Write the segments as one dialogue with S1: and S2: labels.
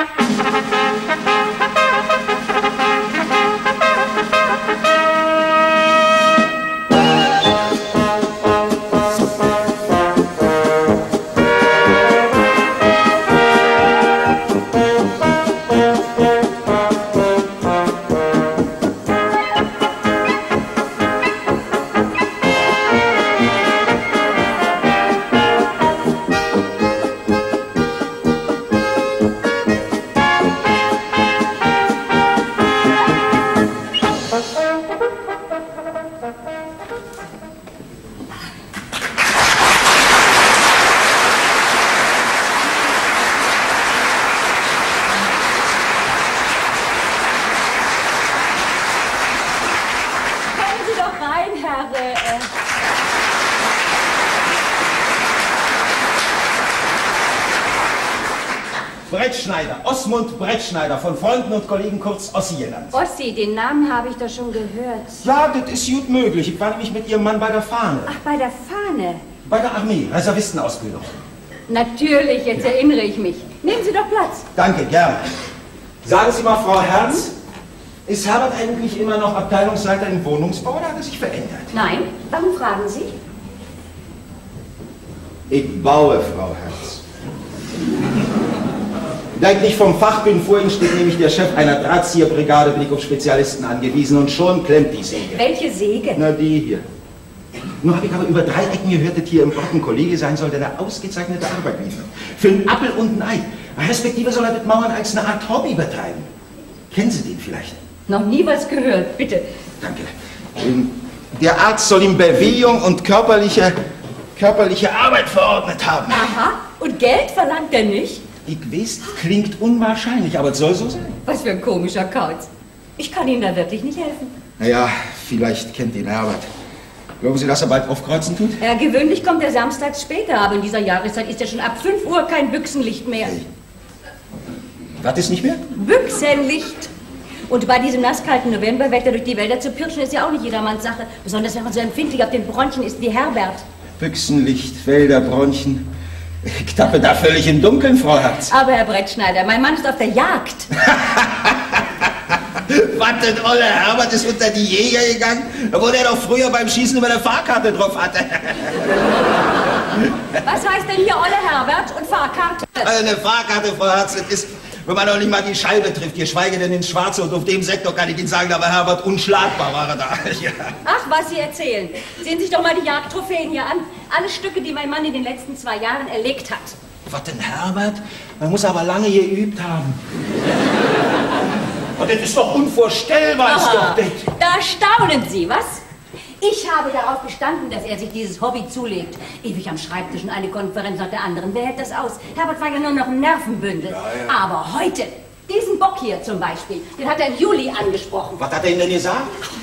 S1: Brettschneider, Osmund Brettschneider, von Freunden und Kollegen kurz Ossi genannt.
S2: Ossi, den Namen habe ich doch schon gehört.
S1: Ja, das ist gut möglich. Ich war nämlich mit Ihrem Mann bei der Fahne.
S2: Ach, bei der Fahne?
S1: Bei der Armee, Reservistenausbildung.
S2: Natürlich, jetzt erinnere ich mich. Nehmen Sie doch Platz.
S1: Danke, gerne. Sagen Sie mal, Frau Herz, ist Herbert eigentlich immer noch Abteilungsleiter im Wohnungsbau oder hat er sich verändert?
S2: Nein, warum fragen Sie?
S1: Ich baue, Frau Herz. Da ich nicht vom Fach bin, vor Ihnen steht nämlich der Chef einer Drahtzieherbrigade, bin ich auf Spezialisten angewiesen und schon klemmt die Säge.
S2: Welche Säge?
S1: Na, die hier. Nur habe ich aber über 3 Ecken gehört, dass hier im Ort ein Kollege sein soll, der eine ausgezeichnete Arbeit liefert. Für einen Appel und ein Ei. Respektive soll er das Mauern als eine Art Hobby betreiben. Kennen Sie den vielleicht?
S2: Noch nie was gehört, bitte.
S1: Danke. Der Arzt soll ihm Bewegung und körperliche Arbeit verordnet haben.
S2: Aha, und Geld verlangt er nicht?
S1: Ich weiß, klingt unwahrscheinlich, aber es soll so sein.
S2: Was für ein komischer Kauz. Ich kann Ihnen da wirklich nicht helfen.
S1: Naja, vielleicht kennt ihn Herbert. Glauben Sie, dass er bald aufkreuzen tut?
S2: Ja, gewöhnlich kommt er samstags später, aber in dieser Jahreszeit ist ja schon ab 5 Uhr kein Büchsenlicht mehr.
S1: Hey. Was ist nicht mehr?
S2: Büchsenlicht! Und bei diesem nasskalten Novemberwetter durch die Wälder zu pirschen ist ja auch nicht jedermanns Sache. Besonders wenn man so empfindlich auf den Bronchien ist wie Herbert.
S1: Büchsenlicht, Wälder, Bronchien. Ich tappe da völlig im Dunkeln, Frau Herz.
S2: Aber Herr Brettschneider, mein Mann ist auf der Jagd.
S1: Was denn, Olle Herbert ist unter die Jäger gegangen, obwohl er doch früher beim Schießen über der Fahrkarte drauf hatte.
S2: Was heißt denn hier Olle Herbert und Fahrkarte?
S1: Also eine Fahrkarte, Frau Herz, das ist, wenn man noch nicht mal die Scheibe trifft, geschweige denn ins Schwarze. Und auf dem Sektor kann ich Ihnen sagen, da war Herbert unschlagbar, war er da. Ja.
S2: Ach, was Sie erzählen. Sehen Sie sich doch mal die Jagdtrophäen hier an. Alle Stücke, die mein Mann in den letzten 2 Jahren erlegt hat.
S1: Was denn, Herbert? Man muss aber lange geübt haben. Und das ist doch unvorstellbar, ist doch das.
S2: Da staunen Sie, was? Ich habe darauf bestanden, dass er sich dieses Hobby zulegt. Ewig am Schreibtisch und eine Konferenz nach der anderen. Wer hält das aus? Herbert war ja nur noch ein Nervenbündel. Ja, ja. Aber heute, diesen Bock hier zum Beispiel, den hat er im Juli angesprochen.
S1: Was hat er Ihnen denn gesagt?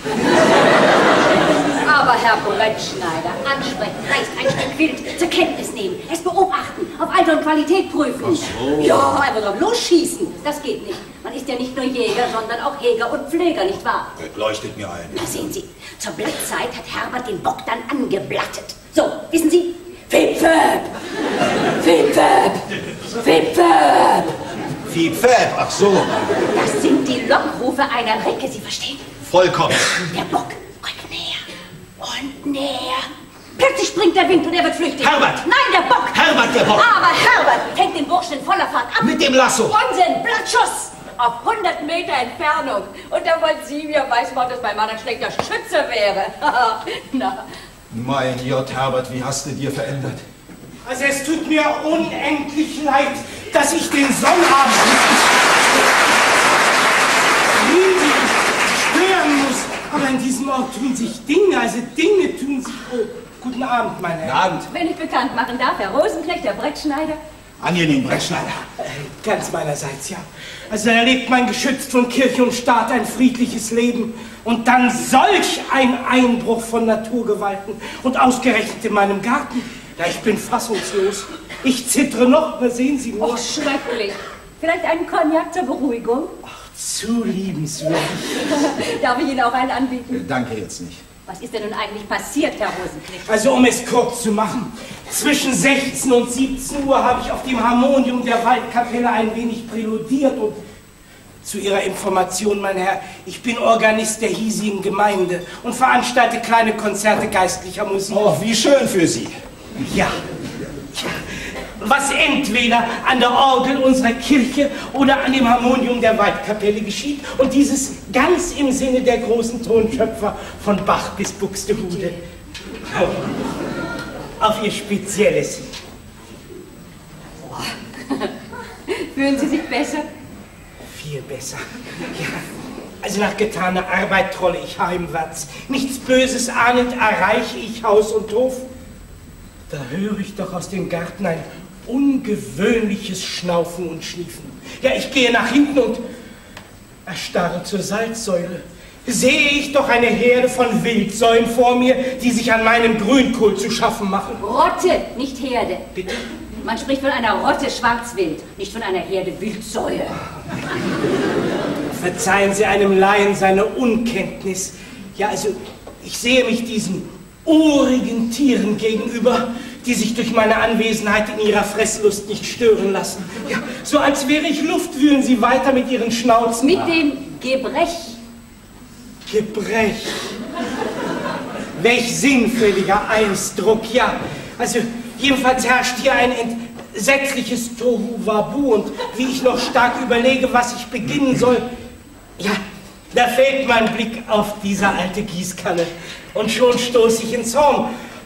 S2: Aber Herr Brettschneider, ansprechen heißt ein Stück Wild zur Kenntnis nehmen, es beobachten, auf Alter und Qualität prüfen.
S1: Ach so.
S2: Ja, einfach drauf losschießen. Das geht nicht. Man ist ja nicht nur Jäger, sondern auch Heger und Pfleger, nicht wahr?
S1: Das leuchtet mir ein.
S2: Na sehen Sie, zur Blattzeit hat Herbert den Bock dann angeblattet. So, wissen Sie? Fipföp! Fipföp! Fipföp!
S1: Fipföp, ach so.
S2: Das sind die Lockrufe einer Recke, Sie verstehen?
S1: Vollkommen.
S2: Der Bock rückt näher und näher. Plötzlich springt der Wind und er wird flüchtig.
S1: Herbert!
S2: Nein, der Bock!
S1: Herbert, der Bock!
S2: Aber Herbert fängt den Burschen in voller Fahrt ab.
S1: Mit dem Lasso!
S2: Unsinn! Blattschuss! Auf 100 Meter Entfernung. Und da wollen Sie mir weismachen, dass mein Mann ein schlechter Schütze wäre. Na.
S1: Mein Gott, Herbert, wie hast du dir verändert?
S3: Also es tut mir unendlich leid, dass ich den Sonnabend stören muss. Aber in diesem Ort tun sich Dinge, Dinge tun sich... Oh, guten Abend, meine Herren.
S1: Guten Abend.
S2: Wenn ich bekannt machen darf, Herr Rosenknecht, der Brettschneider.
S1: Angenehm, Brettschneider.
S3: Ganz meinerseits, ja. Also da lebt mein geschützt von Kirche und Staat ein friedliches Leben. Und dann solch ein Einbruch von Naturgewalten. Und ausgerechnet in meinem Garten. Ja, ich bin fassungslos. Ich zittere noch, na sehen Sie nur.
S2: Oh, schrecklich. Vielleicht einen Cognac zur Beruhigung?
S3: Ach, zu liebenswürdig.
S2: Darf ich Ihnen auch einen anbieten?
S1: Danke jetzt nicht.
S2: Was ist denn nun eigentlich passiert, Herr Rosenknecht?
S3: Also, um es kurz zu machen, zwischen 16 und 17 Uhr habe ich auf dem Harmonium der Waldkapelle ein wenig präludiert und zu Ihrer Information, mein Herr, ich bin Organist der hiesigen Gemeinde und veranstalte kleine Konzerte geistlicher Musik.
S1: Oh, wie schön für Sie.
S3: Ja. Was entweder an der Orgel unserer Kirche oder an dem Harmonium der Waldkapelle geschieht und dieses ganz im Sinne der großen Tonschöpfer von Bach bis Buxtehude. Auf Ihr Spezielles.
S2: Fühlen Sie sich besser?
S3: Viel besser. Ja. Also nach getaner Arbeit trolle ich heimwärts. Nichts Böses ahnend erreiche ich Haus und Hof. Da höre ich doch aus dem Garten ein ungewöhnliches Schnaufen und Schniefen. Ja, ich gehe nach hinten und erstarre zur Salzsäule. Sehe ich doch eine Herde von Wildsäuen vor mir, die sich an meinem Grünkohl zu schaffen machen.
S2: Rotte, nicht Herde.
S3: Bitte?
S2: Man spricht von einer Rotte Schwarzwild, nicht von einer Herde Wildsäue.
S3: Verzeihen Sie einem Laien seine Unkenntnis. Ja, also, ich sehe mich diesen urigen Tieren gegenüber, die sich durch meine Anwesenheit in ihrer Fresslust nicht stören lassen. Ja, so als wäre ich Luft, wühlen sie weiter mit ihren Schnauzen.
S2: Mit dem Gebrech.
S3: Gebrech. Welch sinnfälliger Ausdruck, ja. Also, jedenfalls herrscht hier ein entsetzliches Tohuwabu und wie ich noch stark überlege, was ich beginnen soll, ja, da fällt mein Blick auf diese alte Gießkanne und schon stoße ich ins Horn.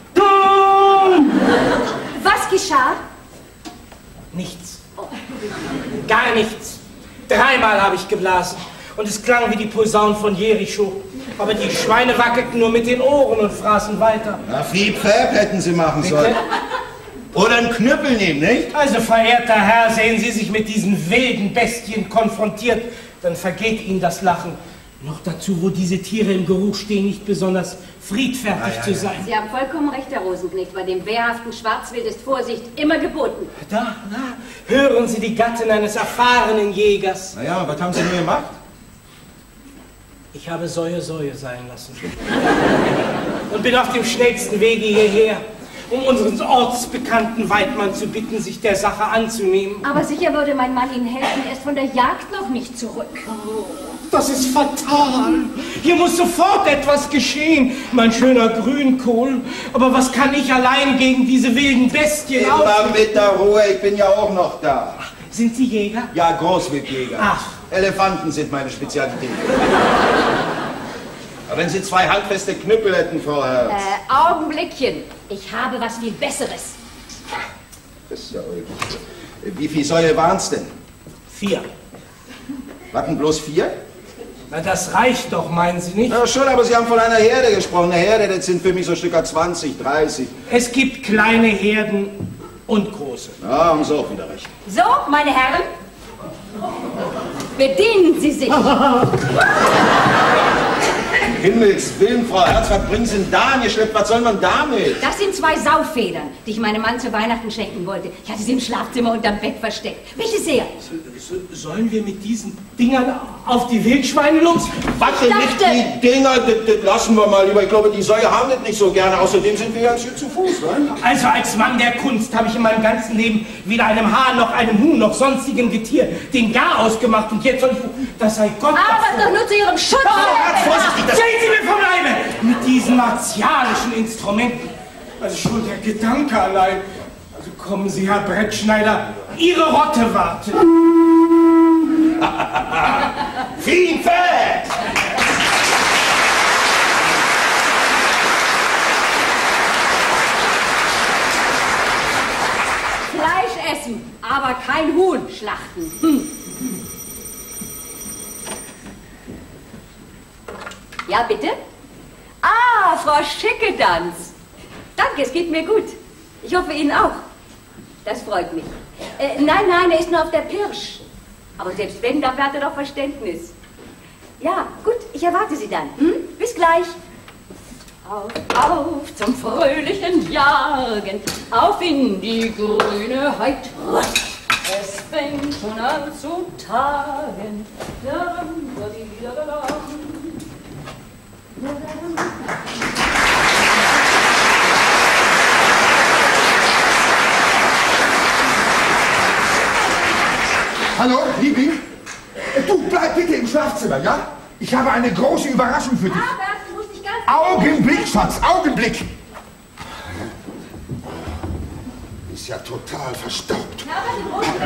S2: Was geschah?
S3: Nichts. Gar nichts. 3-mal habe ich geblasen und es klang wie die Posaunen von Jericho. Aber die Schweine wackelten nur mit den Ohren und fraßen weiter.
S1: Na, Fieb hätten Sie machen sollen. Oder einen Knüppel nehmen, nicht?
S3: Also, verehrter Herr, sehen Sie sich mit diesen wilden Bestien konfrontiert, dann vergeht Ihnen das Lachen. Noch dazu, wo diese Tiere im Geruch stehen, nicht besonders friedfertig zu sein.
S2: Sie haben vollkommen recht, Herr Rosenknecht. Bei dem wehrhaften Schwarzwild ist Vorsicht immer geboten.
S3: Da, hören Sie die Gattin eines erfahrenen Jägers.
S1: Na ja, was haben Sie nur gemacht?
S3: Ich habe Säue sein lassen. Und bin auf dem schnellsten Wege hierher, um unseren ortsbekannten Weidmann zu bitten, sich der Sache anzunehmen.
S2: Aber sicher würde mein Mann Ihnen helfen, er ist von der Jagd noch nicht zurück.
S3: Das ist fatal. Hier muss sofort etwas geschehen, mein schöner Grünkohl. Aber was kann ich allein gegen diese wilden Bestien
S1: Immer mit der Ruhe, ich bin ja auch noch da.
S3: Ach, sind Sie Jäger?
S1: Ja, Großwildjäger.
S3: Ach.
S1: Elefanten sind meine Spezialität. Aber wenn Sie 2 handfeste Knüppel hätten, Frau Herz.
S2: Augenblickchen. Ich habe was viel Besseres.
S1: Das ist ja wie viel Säue waren es denn?
S3: 4.
S1: Warten bloß 4?
S3: Na, das reicht doch, meinen Sie nicht?
S1: Ja, schon, aber Sie haben von einer Herde gesprochen. Eine Herde, das sind für mich so Stücker 20, 30.
S3: Es gibt kleine Herden und große.
S1: Ja, haben Sie auch wieder recht.
S2: So, meine Herren, bedienen Sie sich.
S1: Himmels Willen, Frau Herz, was bringen Sie denn da angeschleppt? Was soll man damit?
S2: Das sind 2 Saufedern, die ich meinem Mann zu Weihnachten schenken wollte. Ich hatte sie im Schlafzimmer unterm Bett versteckt. Bitte sehr.
S3: Sollen wir mit diesen Dingern auf die Wildschweine los?
S1: Was denn nicht die Dinger? Das lassen wir mal lieber. Ich glaube, die Säue haben das nicht so gerne. Außerdem sind wir ganz schön zu Fuß, ne?
S3: Also als Mann der Kunst habe ich in meinem ganzen Leben weder einem Hahn noch einem Huhn noch sonstigem Getier den Gar ausgemacht. Und jetzt soll ich... Das sei Gott
S2: Aber doch nur zu Ihrem Schutz.
S1: Vorsichtig, das...
S3: Sehen Sie mir vom Leibe! Mit diesen martialischen Instrumenten. Also schon der Gedanke allein. Also kommen Sie, Herr Brettschneider, Ihre Rotte wartet.
S1: Viel Fett!
S2: Fleisch essen, aber kein Huhn schlachten. Ja, bitte? Ah, Frau Schickedanz. Danke, es geht mir gut. Ich hoffe, Ihnen auch. Das freut mich. Nein, er ist nur auf der Pirsch. Aber selbst wenn, dafür hat er doch Verständnis. Ja, gut, ich erwarte Sie dann. Bis gleich. Auf zum fröhlichen Jagen, auf in die grüne Heid. Es fängt schon an zu tagen. Da, da, da, da, da, da.
S4: Hallo, Liebling? Du, bleib bitte im Schlafzimmer, ja? Ich habe eine große Überraschung für dich.
S2: Herbert, du musst dich ganz...
S4: Augenblick, Schatz, Augenblick! Ist ja total verstaubt.
S2: Herbert, du musst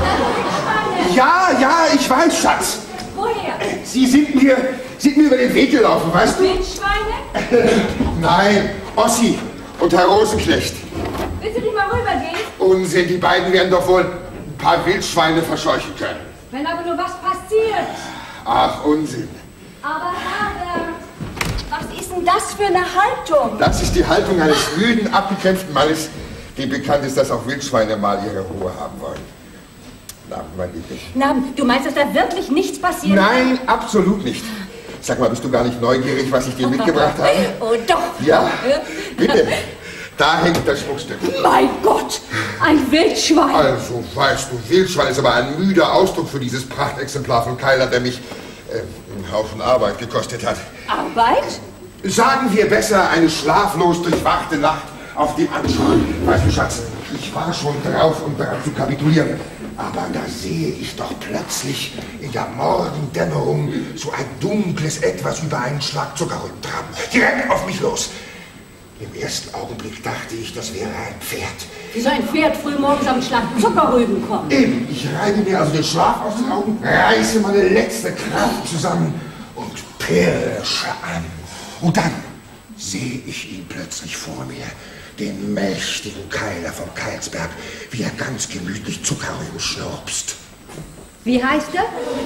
S2: dich
S4: Ja, ich weiß, Schatz.
S2: Woher?
S4: Sie sind mir über den Weg gelaufen, weißt du?
S2: Wildschweine?
S4: Nein, Ossi und Herr Rosenknecht.
S2: Willst du nicht mal rübergehen?
S4: Unsinn, die beiden werden doch wohl ein paar Wildschweine verscheuchen können.
S2: Wenn aber nur was passiert.
S4: Ach, Unsinn.
S2: Aber Herbert, was ist denn das für eine Haltung?
S4: Das ist die Haltung eines müden, abgekämpften Mannes, dem bekannt ist, dass auch Wildschweine mal ihre Ruhe haben wollen. Na, mein Liebling.
S2: Na, du meinst, dass da wirklich nichts passiert?
S4: Nein, absolut nicht. Sag mal, bist du gar nicht neugierig, was ich dir mitgebracht habe?
S2: Oh, doch.
S4: Ja, bitte. Da hängt das Schmuckstück.
S2: Mein Gott, ein Wildschwein.
S4: Also, weißt du, Wildschwein ist aber ein müder Ausdruck für dieses Prachtexemplar von Keiler, der mich einen Haufen Arbeit gekostet hat.
S2: Arbeit?
S4: Sagen wir besser eine schlaflos durchwachte Nacht auf dem Anschlag. Weißt du, Schatz, ich war schon drauf, um daran zu kapitulieren. Aber da sehe ich doch plötzlich in der Morgendämmerung so ein dunkles Etwas über einen Schlag Zuckerrüben traben. Direkt auf mich los. Im ersten Augenblick dachte ich, das wäre ein Pferd.
S2: Wie soll ein Pferd frühmorgens am Schlag Zuckerrüben kommen?
S4: Eben, ich reibe mir also den Schlaf aus den Augen, reiße meine letzte Kraft zusammen und pirsche an. Und dann sehe ich ihn plötzlich vor mir, den mächtigen Keiler vom Keilsberg, wie er ganz gemütlich Zuckerrüben schnurpst.
S2: Wie heißt er?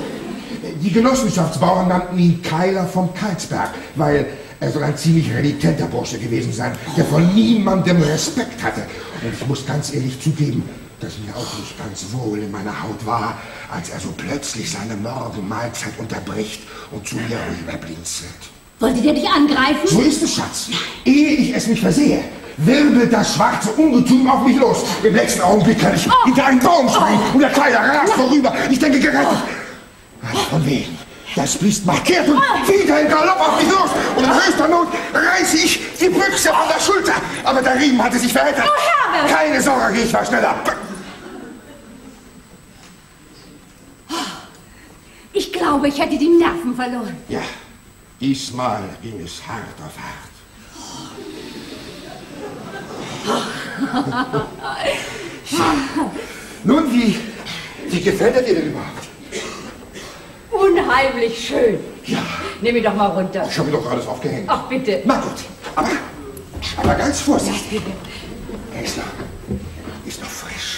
S4: Die Genossenschaftsbauern nannten ihn Keiler vom Keilsberg, weil er soll ein ziemlich renitenter Bursche gewesen sein, der von niemandem Respekt hatte. Und ich muss ganz ehrlich zugeben, dass mir auch nicht ganz wohl in meiner Haut war, als er so plötzlich seine Morgenmahlzeit unterbricht und zu mir rüberblinzelt.
S2: Wollte der dich angreifen?
S4: So ist es, Schatz. Ehe ich es mich versehe, wirbelt das schwarze Ungetüm auf mich los. Im nächsten Augenblick kann ich hinter einen Baum springen und der Keiler rast vorüber. Ich denke, gerettet. Von wegen. Das Biest markiert und wieder im Galopp auf mich los. Und in höchster Not reiße ich die Büchse von der Schulter. Aber der Riemen hatte sich verheddert.
S2: Oh, Herbert!
S4: Keine Sorge, ich war schneller.
S2: Ich glaube, ich hätte die Nerven verloren.
S4: Ja, diesmal ging es hart auf hart. Nun, wie gefällt er dir denn überhaupt?
S2: Unheimlich schön.
S4: Ja.
S2: Nimm ihn doch mal runter.
S4: Ich habe mir doch alles aufgehängt.
S2: Ach, bitte.
S4: Na gut, aber ganz vorsichtig. Er ist noch frisch.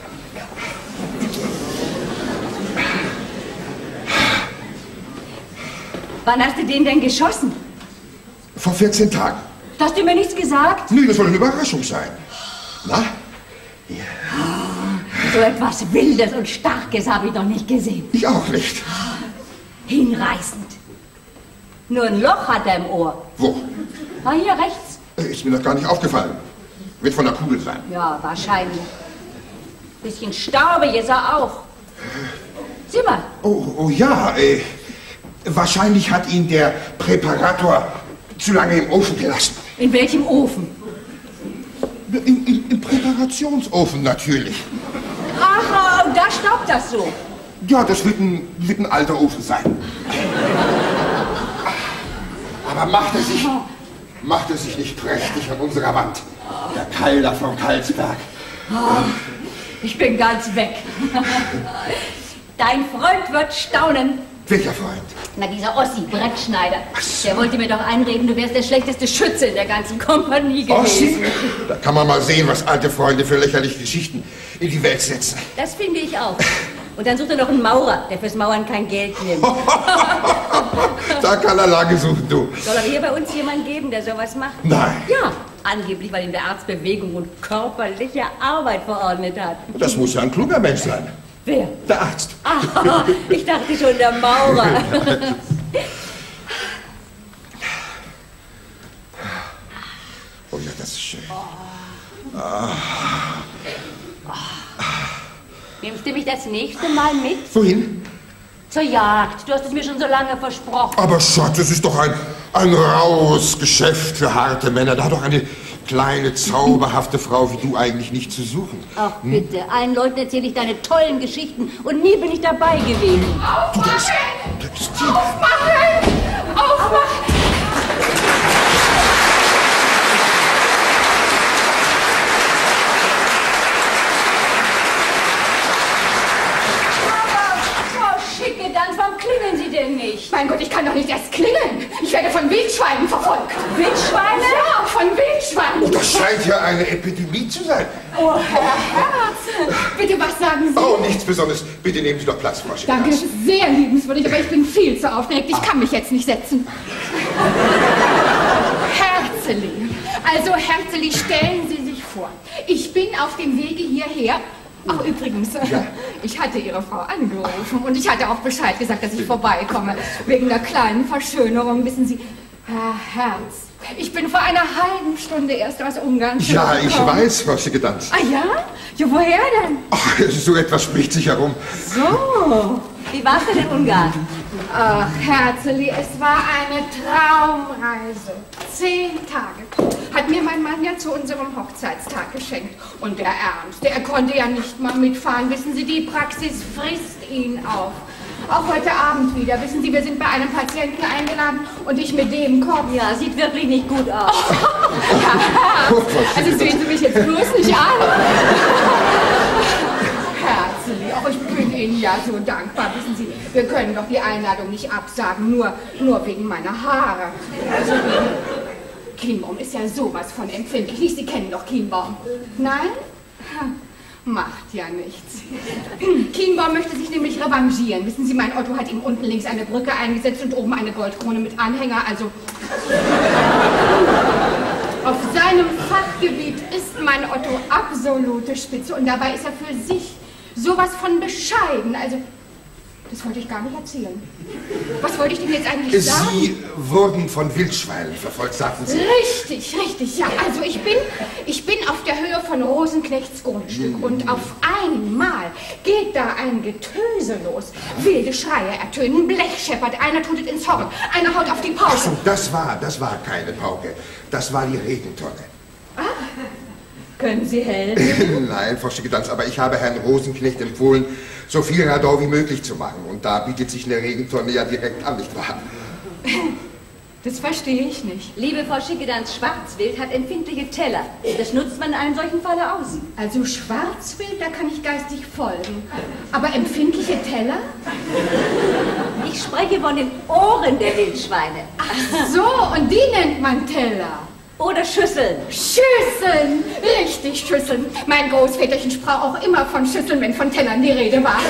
S2: Wann hast du den denn geschossen?
S4: Vor 14 Tagen.
S2: Hast du mir nichts gesagt?
S4: Nee, das soll eine Überraschung sein. Na? Ja.
S2: So etwas Wildes und Starkes habe ich noch nicht gesehen.
S4: Ich auch nicht.
S2: Hinreißend. Nur ein Loch hat er im Ohr.
S4: Wo?
S2: Ah, hier rechts.
S4: Ist mir noch gar nicht aufgefallen. Wird von der Kugel sein.
S2: Ja, wahrscheinlich. Bisschen staubig ist er auch. Sieh mal.
S4: Oh ja, wahrscheinlich hat ihn der Präparator zu lange im Ofen gelassen.
S2: In welchem Ofen?
S4: Im Präparationsofen natürlich.
S2: Ach, und da staubt das so.
S4: Ja, das wird ein alter Ofen sein. Aber macht er sich nicht prächtig an unserer Wand? Der Keiler vom Keilsberg.
S2: Ich bin ganz weg. Dein Freund wird staunen.
S4: Welcher Freund?
S2: Na, dieser Ossi, Brettschneider. Der wollte mir doch einreden, du wärst der schlechteste Schütze in der ganzen Kompanie gewesen.
S4: Ossi? Da kann man mal sehen, was alte Freunde für lächerliche Geschichten in die Welt setzen.
S2: Das finde ich auch. Und dann sucht er noch einen Maurer, der fürs Mauern kein Geld nimmt.
S4: Da kann er lange suchen, du.
S2: Soll aber hier bei uns jemanden geben, der sowas macht?
S4: Nein.
S2: Ja, angeblich, weil ihm der Arzt Bewegung und körperliche Arbeit verordnet hat.
S4: Das muss ja ein kluger Mensch sein.
S2: Wer?
S4: Der Arzt.
S2: Ah, ich dachte schon, der Maurer.
S4: Oh ja, das ist schön.
S2: Nimmst du mich das nächste Mal mit?
S4: Wohin?
S2: Zur Jagd. Du hast es mir schon so lange versprochen.
S4: Aber Schatz, das ist doch ein raues Geschäft für harte Männer. Da hat doch eine kleine, zauberhafte Frau wie du eigentlich nicht zu suchen.
S2: Ach bitte, allen Leuten erzähle ich deine tollen Geschichten und nie bin ich dabei gewesen.
S4: Du, das ist die.
S5: Aufmachen! Aufmachen!
S2: Warum klingeln Sie denn nicht?
S5: Mein Gott, ich kann doch nicht erst klingeln. Ich werde von Wildschweinen verfolgt.
S2: Wildschweine?
S5: Ja, von Wildschweinen.
S4: Oh, das scheint ja eine Epidemie zu sein.
S5: Oh, Herr Herz. Bitte, was sagen Sie?
S4: Oh, nichts Besonderes. Bitte nehmen Sie doch Platz, Frau Schickedanz.
S5: Danke, das ist sehr liebenswürdig, aber ich bin viel zu aufgeregt. Ich kann mich jetzt nicht setzen. Herzeli. Also, Herzeli, stellen Sie sich vor. Ich bin auf dem Wege hierher. Ach, übrigens, ich hatte Ihre Frau angerufen und ich hatte auch Bescheid gesagt, dass ich vorbeikomme. Wegen der kleinen Verschönerung, wissen Sie, Herr Herz, ich bin vor einer halben Stunde erst aus Ungarn
S4: Ja, ich weiß, Frau Schickedanz.
S5: Ah ja? Ja, woher denn?
S4: Ach, so etwas spricht sich herum.
S5: So.
S2: Wie war's denn in Ungarn?
S5: Ach, Herzeli, es war eine Traumreise. 10 Tage. Hat mir mein Mann ja zu unserem Hochzeitstag geschenkt. Und der Ernst, der konnte ja nicht mal mitfahren. Wissen Sie, die Praxis frisst ihn auf. Auch heute Abend wieder. Wissen Sie, wir sind bei einem Patienten eingeladen und ich mit dem Kopf.
S2: Ja, sieht wirklich nicht gut aus.
S5: Ja, also sehen Sie mich jetzt bloß nicht an. Herzlich, auch ich bin Ihnen ja so dankbar. Wissen Sie, wir können doch die Einladung nicht absagen, nur wegen meiner Haare. Also, Kienbaum ist ja sowas von empfindlich. Sie kennen doch Kienbaum. Nein? Macht ja nichts. Kienbaum möchte sich nämlich revanchieren. Wissen Sie, mein Otto hat ihm unten links eine Brücke eingesetzt und oben eine Goldkrone mit Anhänger, also... Auf seinem Fachgebiet ist mein Otto absolute Spitze und dabei ist er für sich sowas von bescheiden. Also, das wollte ich gar nicht erzählen. Was wollte ich denn jetzt eigentlich sagen?
S4: Sie wurden von Wildschweinen verfolgt, sagten Sie.
S5: Richtig, richtig, ja. Also ich bin auf der Höhe von Rosenknechts Grundstück und auf einmal geht da ein Getöse los. Wilde Schreie ertönen, Blech scheppert, einer tutet ins Horn, einer haut auf die Pauke.
S4: Ach so, das war keine Pauke. Das war die Regentonne.
S5: Ah, können Sie helfen?
S4: Nein, Frau Schickedanz, aber ich habe Herrn Rosenknecht empfohlen, so viel Radau wie möglich zu machen. Und da bietet sich eine Regentonne ja direkt an, nicht wahr?
S5: Das verstehe ich nicht.
S2: Liebe Frau Schickedanz, Schwarzwild hat empfindliche Teller. Das nutzt man in einem solchen Falle aus.
S5: Also Schwarzwild, da kann ich geistig folgen. Aber empfindliche Teller?
S2: Ich spreche von den Ohren der Wildschweine.
S5: Ach so, und die nennt man Teller.
S2: Oder Schüsseln.
S5: Schüsseln! Richtig, Schüsseln. Mein Großväterchen sprach auch immer von Schüsseln, wenn von Tellern die Rede war.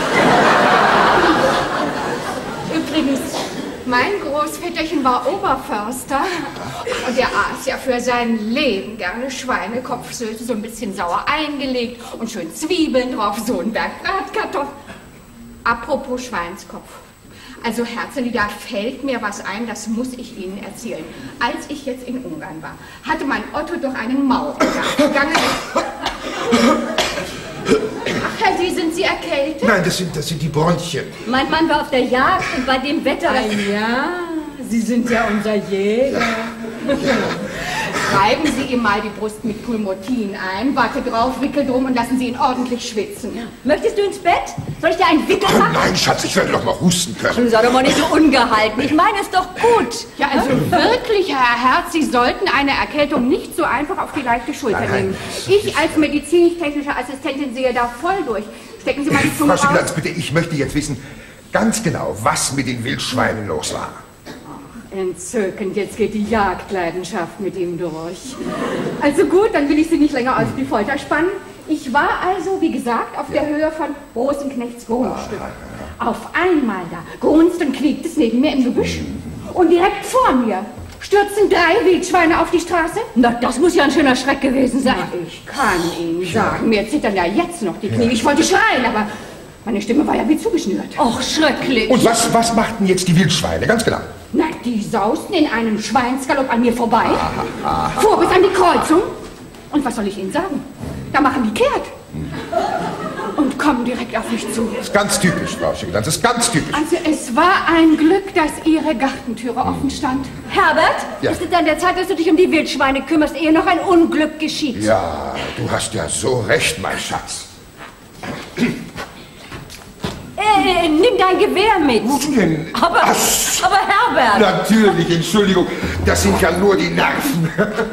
S5: Übrigens, mein Großväterchen war Oberförster und er aß ja für sein Leben gerne Schweinekopfsülze, so ein bisschen sauer eingelegt und schön Zwiebeln drauf, so ein Berg Bratkartoffeln. Apropos Schweinskopf. Also Herzeli, da fällt mir was ein, das muss ich Ihnen erzählen. Als ich jetzt in Ungarn war, hatte mein Otto doch einen Maulbeerjagd gegangen. Ach, Herr Sie, sind Sie erkältet?
S4: Nein, das sind die Bronchien.
S2: Mein Mann war auf der Jagd und bei dem Wetter...
S5: Ja, Sie sind ja unser Jäger. Reiben Sie ihm mal die Brust mit Pulmotin ein, Wacke drauf, Wickel drum und lassen Sie ihn ordentlich schwitzen.
S2: Möchtest du ins Bett? Soll ich dir einen Wickel machen?
S4: Nein, Schatz, ich werde doch mal husten können.
S2: Sei doch mal nicht so ungehalten. Ich meine es doch gut.
S5: Ja, also wirklich, Herr Herz, Sie sollten eine Erkältung nicht so einfach auf die leichte Schulter nehmen. Ich als medizinisch-technische Assistentin sehe da voll durch. Stecken Sie mal die Zunge
S4: Frau Schickedanz,
S5: raus.
S4: bitte, ich möchte jetzt wissen, ganz genau, was mit den Wildschweinen los war.
S5: Entzückend, jetzt geht die Jagdleidenschaft mit ihm durch. Also gut, dann will ich Sie nicht länger auf die Folter spannen. Ich war also, wie gesagt, auf der Höhe von Rosenknechts Grundstück. Auf einmal da grunzt und quiekt es neben mir im Gebüsch. Und direkt vor mir stürzen 3 Wildschweine auf die Straße.
S2: Na, das muss ja ein schöner Schreck gewesen sein.
S5: Ich kann Ihnen sagen, mir zittern ja jetzt noch die Knie. Ich wollte schreien, aber meine Stimme war ja wie zugeschnürt.
S2: Och, schrecklich.
S4: Und was machten jetzt die Wildschweine, ganz genau?
S5: Na, die sausten in einem Schweinsgalopp an mir vorbei, vor bis an die Kreuzung. Und was soll ich Ihnen sagen? Da machen die kehrt. und kommen direkt auf mich zu.
S4: Das ist ganz typisch, Frau Schickedanz, das ist ganz typisch.
S5: Also es war ein Glück, dass Ihre Gartentüre offen stand.
S2: Herbert,
S4: Ja.
S2: ist es an der Zeit, dass du dich um die Wildschweine kümmerst, ehe noch ein Unglück geschieht?
S4: Ja, du hast ja so recht, mein Schatz.
S2: Nimm dein Gewehr mit.
S4: Wozu denn?
S2: Aber Herbert!
S4: Natürlich, Entschuldigung, das sind ja nur die Nerven.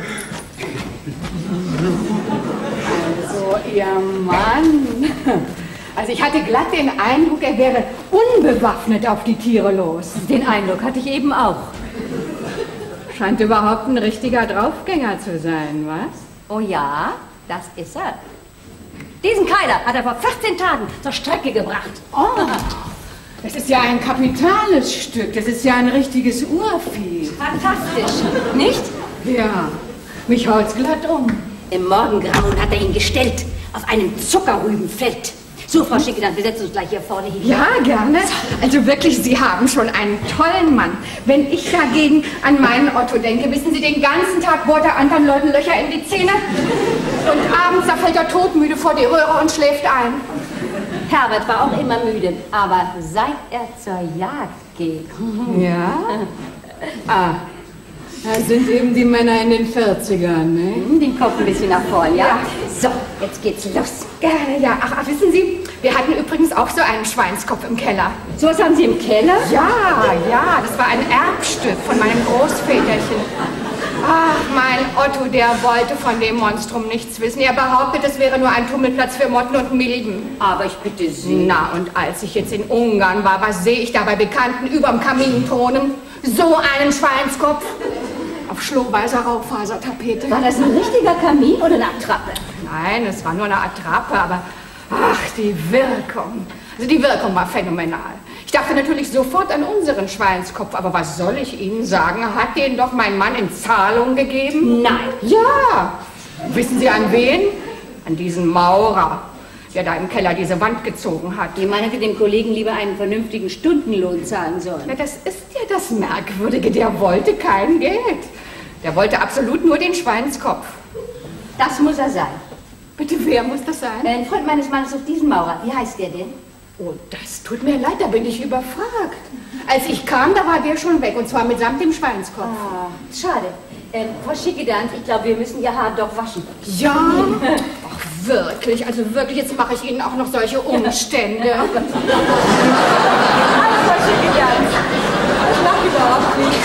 S5: So, Ihr Mann. Also ich hatte glatt den Eindruck, er wäre unbewaffnet auf die Tiere los.
S2: Den Eindruck hatte ich eben auch.
S5: Scheint überhaupt ein richtiger Draufgänger zu sein, was?
S2: Oh ja, das ist er. Diesen Keiler hat er vor 14 Tagen zur Strecke gebracht.
S5: Oh, das ist ja ein kapitales Stück. Das ist ja ein richtiges Urvieh.
S2: Fantastisch, nicht?
S5: Ja, mich haut's glatt um.
S2: Im Morgengrauen hat er ihn gestellt, auf einem Zuckerrübenfeld. So, Frau Schickedanz, wir setzen uns gleich hier vorne hin.
S5: Ja, gerne. Also wirklich, Sie haben schon einen tollen Mann. Wenn ich dagegen an meinen Otto denke, wissen Sie, den ganzen Tag bohrt er anderen Leuten Löcher in die Zähne. Und abends, da fällt er todmüde vor die Röhre und schläft ein.
S2: Herbert war auch immer müde, aber seit er zur Jagd geht.
S5: Ja? Ah, da sind eben die Männer in den 40ern, ne?
S2: Den Kopf ein bisschen nach vorn, ja? So, jetzt geht's los.
S5: Gerne, ja. Ach, wissen Sie, wir hatten übrigens auch so einen Schweinskopf im Keller.
S2: So was haben Sie im Keller?
S5: Ja, das war ein Erbstück von meinem Großväterchen. Ach, mein Otto, der wollte von dem Monstrum nichts wissen. Er behauptet, es wäre nur ein Tummelplatz für Motten und Milben.
S2: Aber ich bitte Sie.
S5: Na, und als ich jetzt in Ungarn war, was sehe ich da bei Bekannten überm Kamin thronen? So einen Schweinskopf auf schlohweiser Raufasertapete.
S2: War das ein richtiger Kamin oder eine Attrappe?
S5: Nein, es war nur eine Attrappe, aber ach, die Wirkung. Also die Wirkung war phänomenal. Ich dachte natürlich sofort an unseren Schweinskopf, aber was soll ich Ihnen sagen? Hat den doch mein Mann in Zahlung gegeben?
S2: Nein.
S5: Ja. Wissen Sie an wen? An diesen Maurer, der da im Keller diese Wand gezogen hat.
S2: Ich meine, wir dem Kollegen lieber einen vernünftigen Stundenlohn zahlen sollen.
S5: Na, das ist ja das Merkwürdige. Der wollte kein Geld. Der wollte absolut nur den Schweinskopf.
S2: Das muss er sein.
S5: Bitte, wer muss das sein?
S2: Ein Freund meines Mannes sucht diesen Maurer. Wie heißt der denn?
S5: Oh, das tut mir leid, da bin ich überfragt. Als ich kam, da war der schon weg, und zwar mitsamt dem Schweinskopf.
S2: Ah, schade. Frau Schickedanz, ich glaube, wir müssen Ihr Haar doch waschen.
S5: Ja? Ach, wirklich, also wirklich, jetzt mache ich Ihnen auch noch solche Umstände.
S2: Frau Schickedanz, ich mache überhaupt nicht.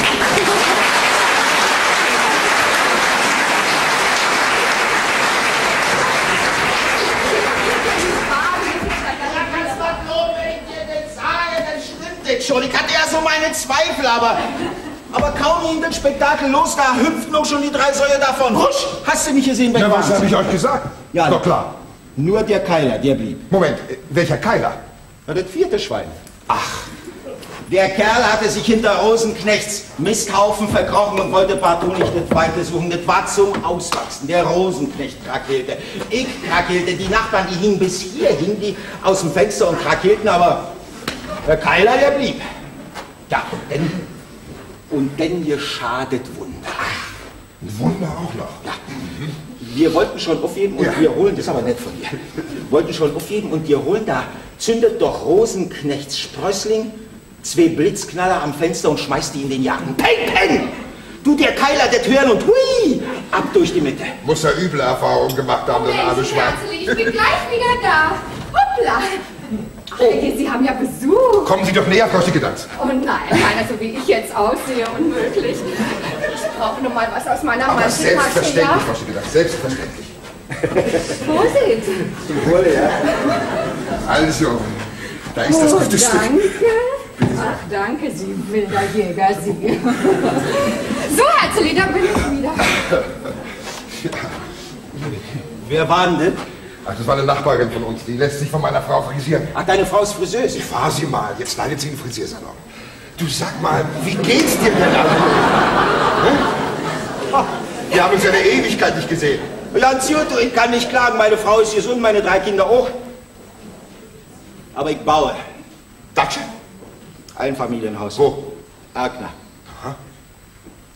S1: Schon. Ich hatte ja so meine Zweifel, aber kaum ging das Spektakel los, da hüpften auch schon die 3 Säue davon. Husch! Hast du nicht gesehen, wer
S4: Na,
S1: war?
S4: was habe ich euch gesagt?
S1: Ja,
S4: doch klar.
S1: Nur der Keiler, der blieb.
S4: Moment, welcher Keiler?
S1: Na, das 4. Schwein. Ach, der Kerl hatte sich hinter Rosenknechts Misthaufen verkrochen und wollte partout nicht das Weite suchen. Das war zum Auswachsen. Der Rosenknecht krakeelte. Ich krakeelte. Die Nachbarn, die hingen bis hierhin, die aus dem Fenster und krakeelten, aber der Keiler, der blieb. Ja, und dann geschah das Wunder.
S4: Ein Wunder auch noch.
S1: Ja. Wir wollten schon aufheben und wir holen, das ist aber nett von dir, wollten schon aufheben und wir holen, da zündet doch Rosenknechts Sprössling 2 Blitzknaller am Fenster und schmeißt die in den Jagen. Peng, peng! Du, der Keiler, das hören und hui! Ab durch die Mitte.
S4: Muss er üble Erfahrungen gemacht haben, das arme Schwein.
S5: Ich bin gleich wieder da. Hoppla! Oh. Sie haben ja Besuch.
S4: Kommen Sie doch näher, Frau Schickedanz.
S5: Oh nein, also wie ich jetzt aussehe, unmöglich. Ich brauche nur mal was aus meiner
S4: Aber
S5: Manteltasche.
S4: selbstverständlich,
S5: Ja?
S4: Frau Schickedanz, selbstverständlich.
S5: Vorsicht.
S1: Zum Wohle, ja.
S4: Also, da ist das gute Stück.
S5: Danke. Ach, danke, Sie wilder Jäger, Sie. So, Herzli, da bin ich wieder.
S1: Wer war denn das?
S4: Ach, das war eine Nachbarin von uns, die lässt sich von meiner Frau frisieren.
S1: Ach, deine Frau ist Friseuse.
S4: Ich fahr sie mal, jetzt leidet sie in den Frisiersalon. Du, sag mal, wie geht's dir denn an? Wir haben uns ja eine Ewigkeit nicht gesehen.
S1: Ja, ich kann nicht klagen, meine Frau ist gesund, meine 3 Kinder auch. Aber ich baue.
S4: Datsche?
S1: Einfamilienhaus.
S4: Wo?
S1: Erkner.
S4: Aha.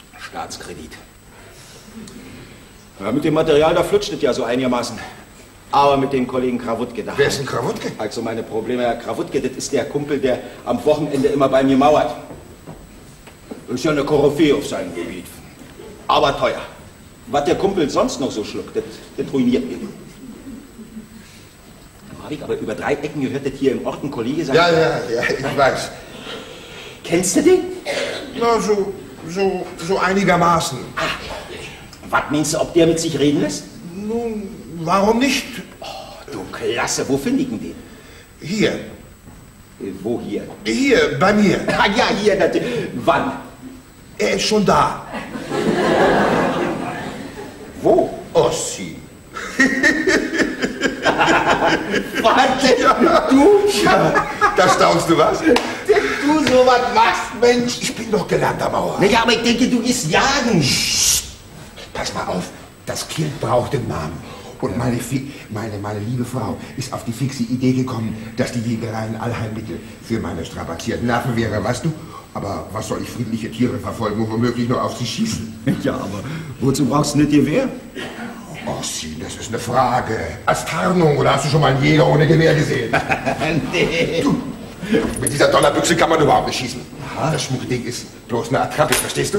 S1: Staatskredit. Ja, mit dem Material, da flutscht es ja so einigermaßen. Aber mit dem Kollegen Krawutke da.
S4: Wer ist denn Krawutke?
S1: Also meine Probleme, Herr Krawutke, das ist der Kumpel, der am Wochenende immer bei mir mauert. Ist ja eine Koryphäe auf seinem Gebiet. Aber teuer. Was der Kumpel sonst noch so schluckt, das ruiniert ihn. Hab ich aber über 3 Ecken gehört, das hier im Ort ein Kollege sein.
S4: Ja, ich weiß.
S1: Kennst du den?
S4: Na, so einigermaßen.
S1: Was meinst du, ob der mit sich reden lässt?
S4: Nun, warum nicht?
S1: Oh, du Klasse, wo finde ich denn den?
S4: Hier.
S1: Wo hier?
S4: Hier, bei mir.
S1: Ah ja, hier, wann?
S4: Er ist schon da.
S1: Wo?
S4: Ossi.
S1: Warte,
S4: Ja.
S1: du?
S4: Ja, da staunst du was?
S1: Du sowas machst, Mensch.
S4: Ich bin doch gelernter Maurer.
S1: Naja, aber ich denke, du gehst jagen.
S4: Pass mal auf, das Kind braucht den Namen. Und meine liebe Frau ist auf die fixe Idee gekommen, dass die Jägerei ein Allheilmittel für meine strapazierten Nerven wäre, weißt du? Aber was soll ich friedliche Tiere verfolgen und womöglich nur auf sie schießen?
S1: Ja, aber wozu brauchst du nicht Gewehr?
S4: Ossi, das ist eine Frage. Als Tarnung, oder hast du schon mal einen Jäger ohne Gewehr gesehen?
S1: Nee.
S4: Du, mit dieser Donnerbüchse kann man überhaupt nicht schießen. Das Schmuckding ist bloß eine Attrappe, verstehst du?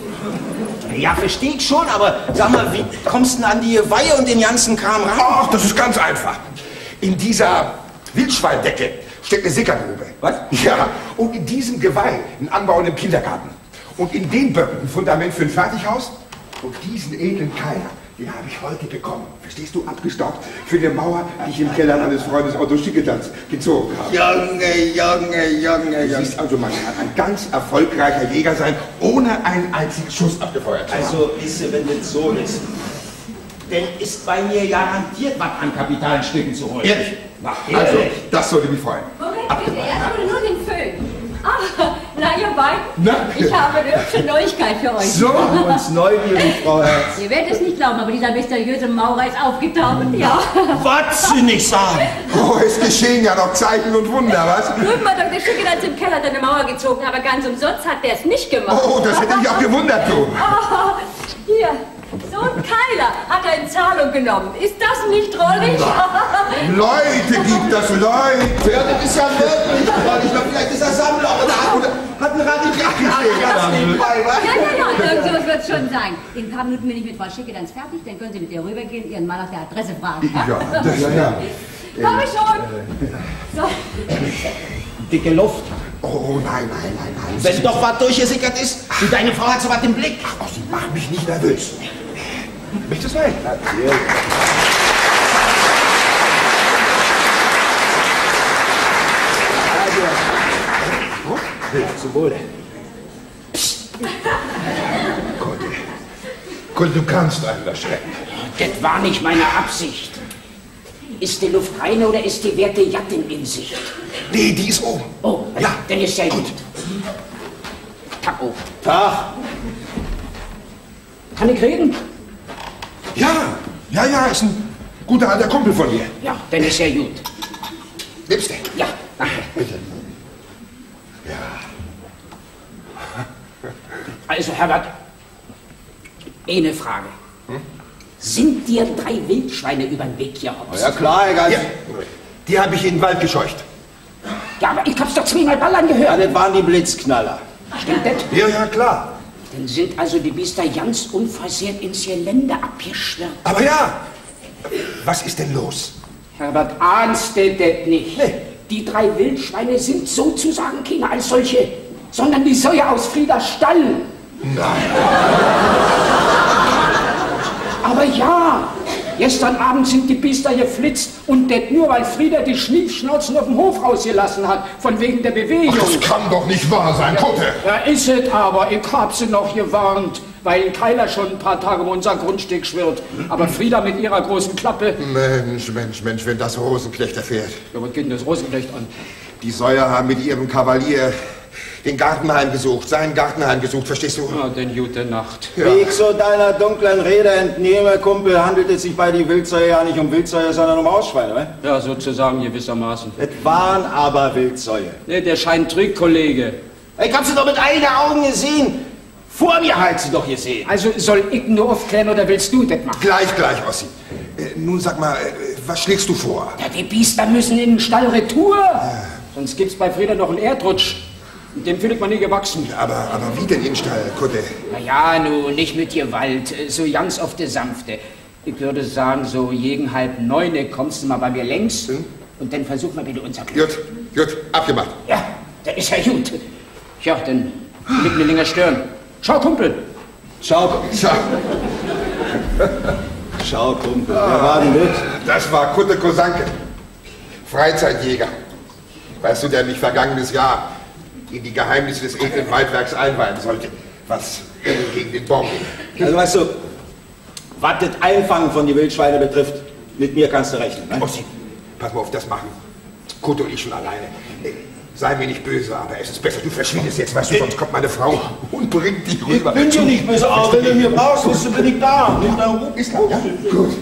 S1: Ja, versteh ich schon, aber sag mal, wie kommst du denn an die Weihe und den ganzen Kram ran?
S4: Ach, das ist ganz einfach. In dieser Wildschweindecke steckt eine Sickergrube.
S1: Was?
S4: Ja, und in diesem Geweih ein Anbau in einem Kindergarten. Und in den Böcken ein Fundament für ein Fertighaus. Und diesen edlen Keiler, den habe ich heute bekommen. Verstehst du? Abgestaubt für die Mauer, die ich im Keller meines Freundes Otto Schickedanz gezogen habe.
S1: Junge.
S4: Du siehst also, man kann ein ganz erfolgreicher Jäger sein, ohne einen einzigen Schuss abgefeuert zu haben.
S1: Also, ist, wenn das so ist, dann ist bei mir garantiert was an Kapitalstücken zu holen.
S4: Ehrlich?
S1: Na,
S4: Also,
S1: ehrlich.
S4: das sollte mich freuen.
S2: Moment bitte, erst wurde nur den Föhn. Ah, na ihr beiden,
S4: Na?
S2: ich habe eine hübsche Neuigkeit für euch.
S4: So?
S1: Machen wir uns neugierig, Frau Herz.
S2: Ihr werdet es nicht glauben, aber dieser mysteriöse Maurer ist aufgetaucht. Ja.
S1: Was Sie nicht sagen?
S4: Oh, es geschehen ja noch Zeichen und Wunder, was?
S2: Drüben hat Dr. Schickedanz im Keller seine Mauer gezogen, aber ganz umsonst hat der es nicht gemacht.
S4: Oh, das hätte mich auch gewundert, du.
S2: Oh, hier, so ein Keiler hat er in Zahlung genommen. Ist das nicht drollig?
S4: Leute gibt das, Leute.
S1: Ja, das ist ja wirklich toll. Ich glaube, vielleicht ist er Sammler oder hat ein Radikal nebenbei, was?
S2: Ja, irgend sowas wird es schon sein. In ein paar Minuten bin ich mit Frau Schickedanz fertig, dann können Sie mit ihr rübergehen, Ihren Mann nach der Adresse fragen.
S4: Ja.
S2: Komm ich schon! So.
S1: Dicke Luft.
S4: Oh, nein.
S1: Wenn doch was durchgesickert ist, und deine Frau hat so was im Blick.
S4: Ach, sie macht mich nicht nervös. Möchtest du rein?
S1: Zum Wohle.
S4: Kulte, du kannst einen erschrecken.
S6: Das war nicht meine Absicht. Ist die Luft rein oder ist die werte Gattin in Sicht?
S4: Nee, die ist oben.
S6: Oh,
S4: Ja.
S6: dann ist ja gut. Taco.
S1: Tag.
S6: Kann ich reden?
S4: Ja, ist ein guter alter Kumpel von mir.
S6: Ja, dann ist ja gut.
S4: Nimmst du?
S6: Ja, danke.
S4: Bitte.
S6: Also, Herbert, eine Frage. Sind dir 3 Wildschweine über den Weg gehopst?
S1: Ja klar, egal.
S4: Ja, die habe ich in den Wald gescheucht.
S6: Ja, aber ich hab's doch 2-mal ballern
S1: Ja,
S6: gehört.
S1: das waren die Blitzknaller.
S6: Stimmt das?
S4: Ja, klar.
S6: Dann sind also die Biester ganz unversehrt ins Gelände abgeschwirrt.
S4: Aber ja, was ist denn los?
S6: Herbert, ahnst du das nicht?
S4: Nee.
S6: Die 3 Wildschweine sind sozusagen keine als solche, sondern die Säue aus Frieders Stall.
S4: Nein.
S6: Aber ja, gestern Abend sind die Biester geflitzt und das nur, weil Frieder die Schniefschnauzen auf dem Hof rausgelassen hat, von wegen der Bewegung.
S4: Ach, das kann doch nicht wahr sein, Kutte.
S6: Ja, ist es aber, ich hab sie noch gewarnt, weil Keiler schon ein paar Tage um unser Grundstück schwirrt. Aber Frieda mit ihrer großen Klappe...
S4: Mensch, wenn das Rosenknecht erfährt.
S6: Ja, was geht denn das Rosenknecht an?
S4: Die Säuer haben mit ihrem Kavalier den Garten heimgesucht, seinen Garten heimgesucht, verstehst du?
S6: Ja, denn gute Nacht.
S4: Ja.
S1: Wie ich so deiner dunklen Rede entnehme, Kumpel, handelt es sich bei die Wildsäue ja nicht um Wildsäue, sondern um Hausschweine, ne?
S6: Ja, sozusagen gewissermaßen.
S1: Das waren aber Wildsäue.
S6: Nee, der scheint Trick, Kollege.
S1: Ich hab sie doch mit eigenen Augen gesehen. Vor mir halt sie doch gesehen.
S6: Also soll ich nur aufklären oder willst du das machen?
S4: Gleich, Ossi. Nun sag mal, Was schlägst du vor?
S6: Ja, die Biester müssen in den Stall retour. Sonst gibt's bei Frieda noch einen Erdrutsch. Und dem findet man nie gewachsen.
S4: Aber wie denn in den Stall, Kutte?
S6: Na ja, nu, nicht mit Gewalt. So ganz auf der Sanfte. Ich würde sagen, so gegen 8:30 kommst du mal bei mir längs. Und dann versuchen wir wieder unser Glück.
S4: Gut, abgemacht.
S6: Ja, das ist ja gut. Ja, dann will ich nicht länger stören. Ciao, Kumpel.
S1: Ciao.
S4: Ciao.
S1: Ciao, Kumpel. Wer war denn mit?
S4: Das war Kutte Kosanke, Freizeitjäger. Weißt du, der mich vergangenes Jahr in die Geheimnisse des edlen Waldwerks einweihen sollte, was gegen den Baum ging.
S1: Also weißt du, was das Einfangen von die Wildschweine betrifft, mit mir kannst du rechnen. Ne?
S4: Ossi, pass mal auf, das machen Kutte und ich schon alleine. Sei mir nicht böse, aber es ist besser, du verschwindest jetzt, weißt du, sonst kommt meine Frau und bringt dich rüber.
S1: Ich bin dir nicht böse, aber wenn du mir brauchst, bist du, bin ich da. Nimm deinen Ruhe.
S4: Ist klar, ja? Gut.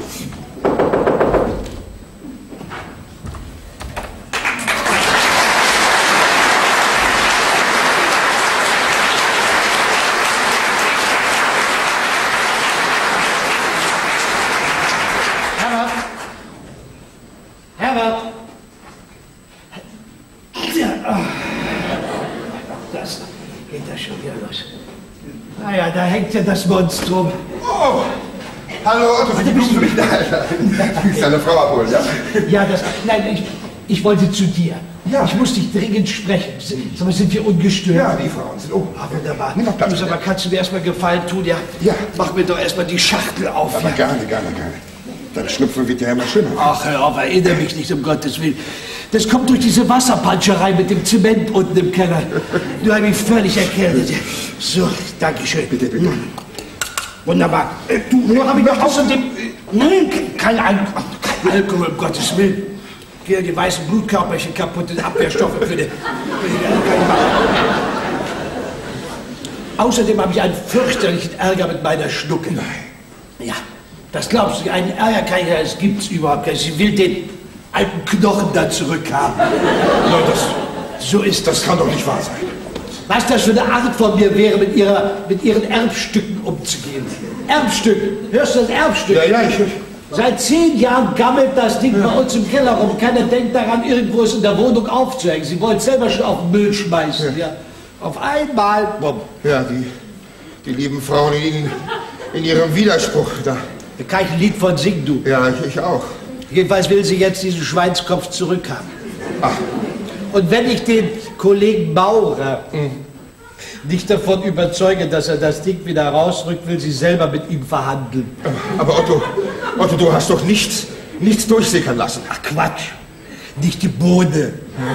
S3: Herbert! Das geht da schon wieder los. Naja, da hängt ja das Monstrum.
S4: Oh, hallo Otto, wie bist du mich da? Du willst deine Frau abholen, ja?
S3: Ja, nein, ich wollte zu dir.
S4: Ja.
S3: Ich muss dich dringend sprechen. Sag mal, sind wir ungestört?
S4: Ja, die Frauen sind oben.
S3: Ah, wunderbar.
S4: Nimm doch Platz,
S3: Aber kannst du mir erstmal Gefallen tun? Ja.
S4: Ja.
S3: Mach mir doch erstmal die Schachtel auf.
S4: Aber
S3: Ja.
S4: gerne. Dein Schnupfen wird ja immer schlimmer.
S3: Ach, hör auf, erinnere mich nicht, um Gottes Willen. Das kommt durch diese Wasserpanscherei mit dem Zement unten im Keller. Du hast mich völlig erkältet. So, danke schön.
S4: Bitte.
S3: Wunderbar. Du, nur habe ich noch außerdem... Nein, kein Alkohol, um Gottes Willen. Geh die weißen Blutkörperchen kaputt, den Abwehrstoffe für den... Außerdem habe ich einen fürchterlichen Ärger mit meiner Schnucke.
S4: Nein.
S3: Ja, das glaubst du, einen Ärger kann ich, das gibt's überhaupt nicht. Sie will den alten Knochen da zurückhaben.
S4: Ja,
S3: So ist das.
S4: das kann doch nicht wahr sein.
S3: Was das für eine Art von mir wäre, mit ihren Erbstücken umzugehen. Erbstück. Hörst du das Erbstück?
S4: Ja, ich...
S3: Seit 10 Jahren gammelt das Ding bei uns im Keller rum. Keiner denkt daran, irgendwo es in der Wohnung aufzuhängen. Sie wollen es selber schon auf den Müll schmeißen. Ja. Auf einmal, bumm.
S4: Ja, die lieben Frauen in ihrem Widerspruch. Da
S3: Da kann ich ein Lied von singen, du.
S4: ja, ich auch.
S3: Jedenfalls will sie jetzt diesen Schweinskopf zurückhaben.
S4: Ach.
S3: Und wenn ich den Kollegen Maurer nicht davon überzeuge, dass er das Ding wieder rausrückt, will sie selber mit ihm verhandeln.
S4: Aber Otto, du hast doch nichts durchsickern lassen.
S3: Ach Quatsch, nicht die Bohne.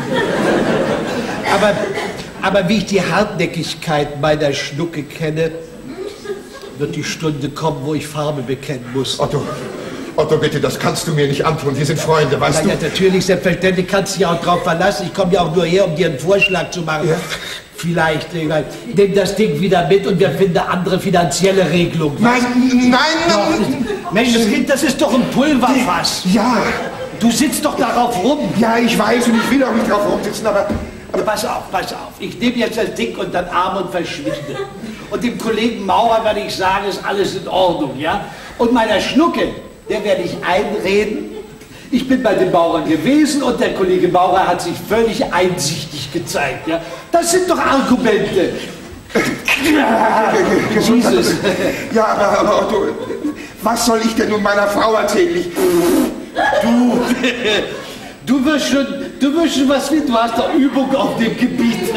S3: Aber wie ich die Hartnäckigkeit meiner Schnucke kenne, wird die Stunde kommen, wo ich Farbe bekennen muss.
S4: Otto, bitte, das kannst du mir nicht antun. Wir sind Freunde, weißt
S3: Ja,
S4: du?
S3: natürlich, selbstverständlich kannst du dich auch drauf verlassen. Ich komme ja auch nur her, um dir einen Vorschlag zu machen.
S4: Ja.
S3: Vielleicht, nimm das Ding wieder mit und wir finden eine andere finanzielle Regelung.
S4: Nein.
S3: Mensch, das Kind, das ist doch ein Pulverfass.
S4: Ja,
S3: Du sitzt doch darauf rum.
S4: ja, ich weiß und ich will auch nicht drauf rumsitzen, aber
S3: Pass auf. Ich nehme jetzt das Ding unter den Arm und verschwinde. Und dem Kollegen Maurer werde ich sagen, ist alles in Ordnung, ja? Und meiner Schnucke, der werde ich einreden. Ich bin bei dem Maurer gewesen und der Kollege Maurer hat sich völlig einsichtig gezeigt, ja? Das sind doch Argumente. Jesus.
S4: Ja, aber Otto, was soll ich denn nun meiner Frau erzählen?
S3: Du wirst schon was finden, du hast doch Übung auf dem Gebiet.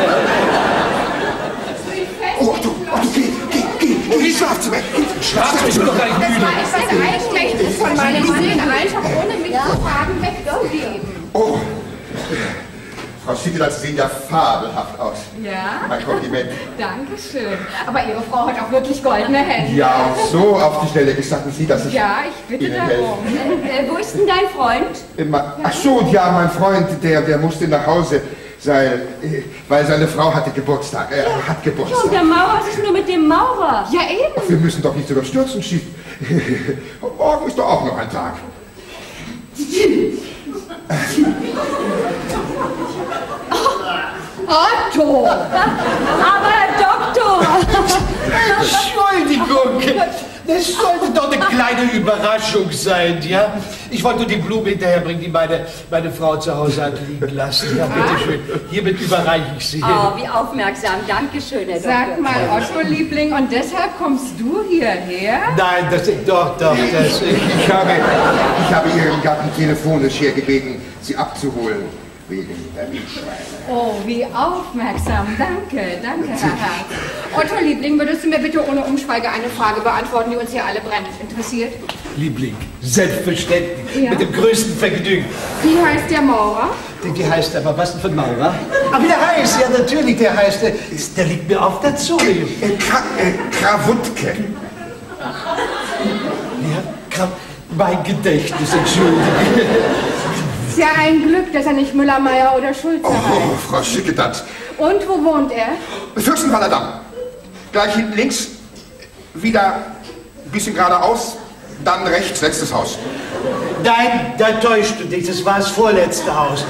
S4: Otto, geh, ins Schlafzimmer.
S3: Ich bin doch gar nicht
S5: Das
S3: müde.
S5: war etwas Einschlägiges von meinem Mann, den einfach ohne mich zu fragen wegzugeben.
S4: Oh, Frau Schickeler, Sie sehen ja fabelhaft aus.
S5: Ja?
S4: Mein Kompliment.
S5: Dankeschön. Aber Ihre Frau hat auch wirklich goldene Hände.
S4: Ja, und so auf die Schnelle gestatten Sie, dass ich
S5: Ja, ich bitte
S4: Ihnen
S5: darum.
S2: Wo ist denn dein Freund?
S4: immer... Ach so, und ja, mein Freund, der musste nach Hause, weil seine Frau hatte Geburtstag. Er hat
S2: Ja, und
S4: Geburtstag.
S2: der Maurer, was ist nur mit dem Maurer?
S5: Ja, eben.
S4: Wir müssen doch nicht überstürzen, Schiff. Morgen ist doch auch noch ein Tag.
S5: Otto!
S2: Aber Herr Doktor!
S3: Entschuldigung.
S7: Das sollte doch eine kleine Überraschung sein, ja? Ich wollte nur die Blume hinterherbringen, die meine Frau zu Hause hat liegen lassen. Ja, bitteschön. Hiermit überreiche ich sie.
S2: Oh, wie aufmerksam. Dankeschön, Herr Doktor.
S5: Sag mal, Otto, Liebling, und deshalb kommst du hierher?
S7: Nein, doch,
S4: Ich habe Ihren Gatten telefonisch hergebeten, Sie abzuholen. Wegen der Wildschweine.
S5: Oh, wie aufmerksam. Danke, Herr Herz. Otto, Liebling, würdest du mir bitte ohne Umschweige eine Frage beantworten, die uns hier alle brennend interessiert?
S7: Liebling, selbstverständlich.
S5: Ja.
S7: Mit dem größten Vergnügen.
S5: Wie heißt der Maurer?
S7: Der heißt aber, was denn für ein Maurer? Ach, wie der heißt, ja natürlich, der heißt, der liegt mir auf der Zunge.
S4: Krawutke.
S7: Ja, mein Gedächtnis, entschuldige.
S5: Ist ja ein Glück, dass er nicht Müller, Meier oder Schulze heißt.
S4: Oh, Frau Schickedat.
S5: Und wo wohnt er?
S4: Fürstenwalder Damm. Gleich hinten links, wieder ein bisschen geradeaus, dann rechts, letztes Haus.
S7: Nein, da täuscht du dich, das war das vorletzte Haus.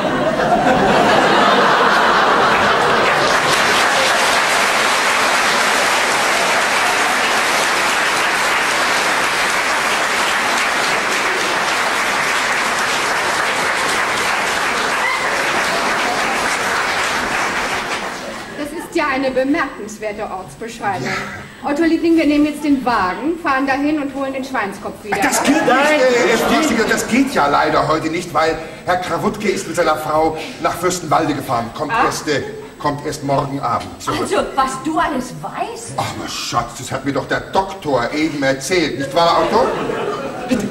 S5: Eine bemerkenswerte Ortsbeschreibung. Otto, Liebling, wir nehmen jetzt den Wagen, fahren dahin und holen den Schweinskopf wieder.
S4: Das geht nicht, das geht ja leider heute nicht, weil Herr Krawutke ist mit seiner Frau nach Fürstenwalde gefahren. Kommt erst morgen Abend zurück.
S2: Also, was du alles weißt?
S4: Ach, mein Schatz, das hat mir doch der Doktor eben erzählt, nicht wahr, Otto?
S7: Bitte.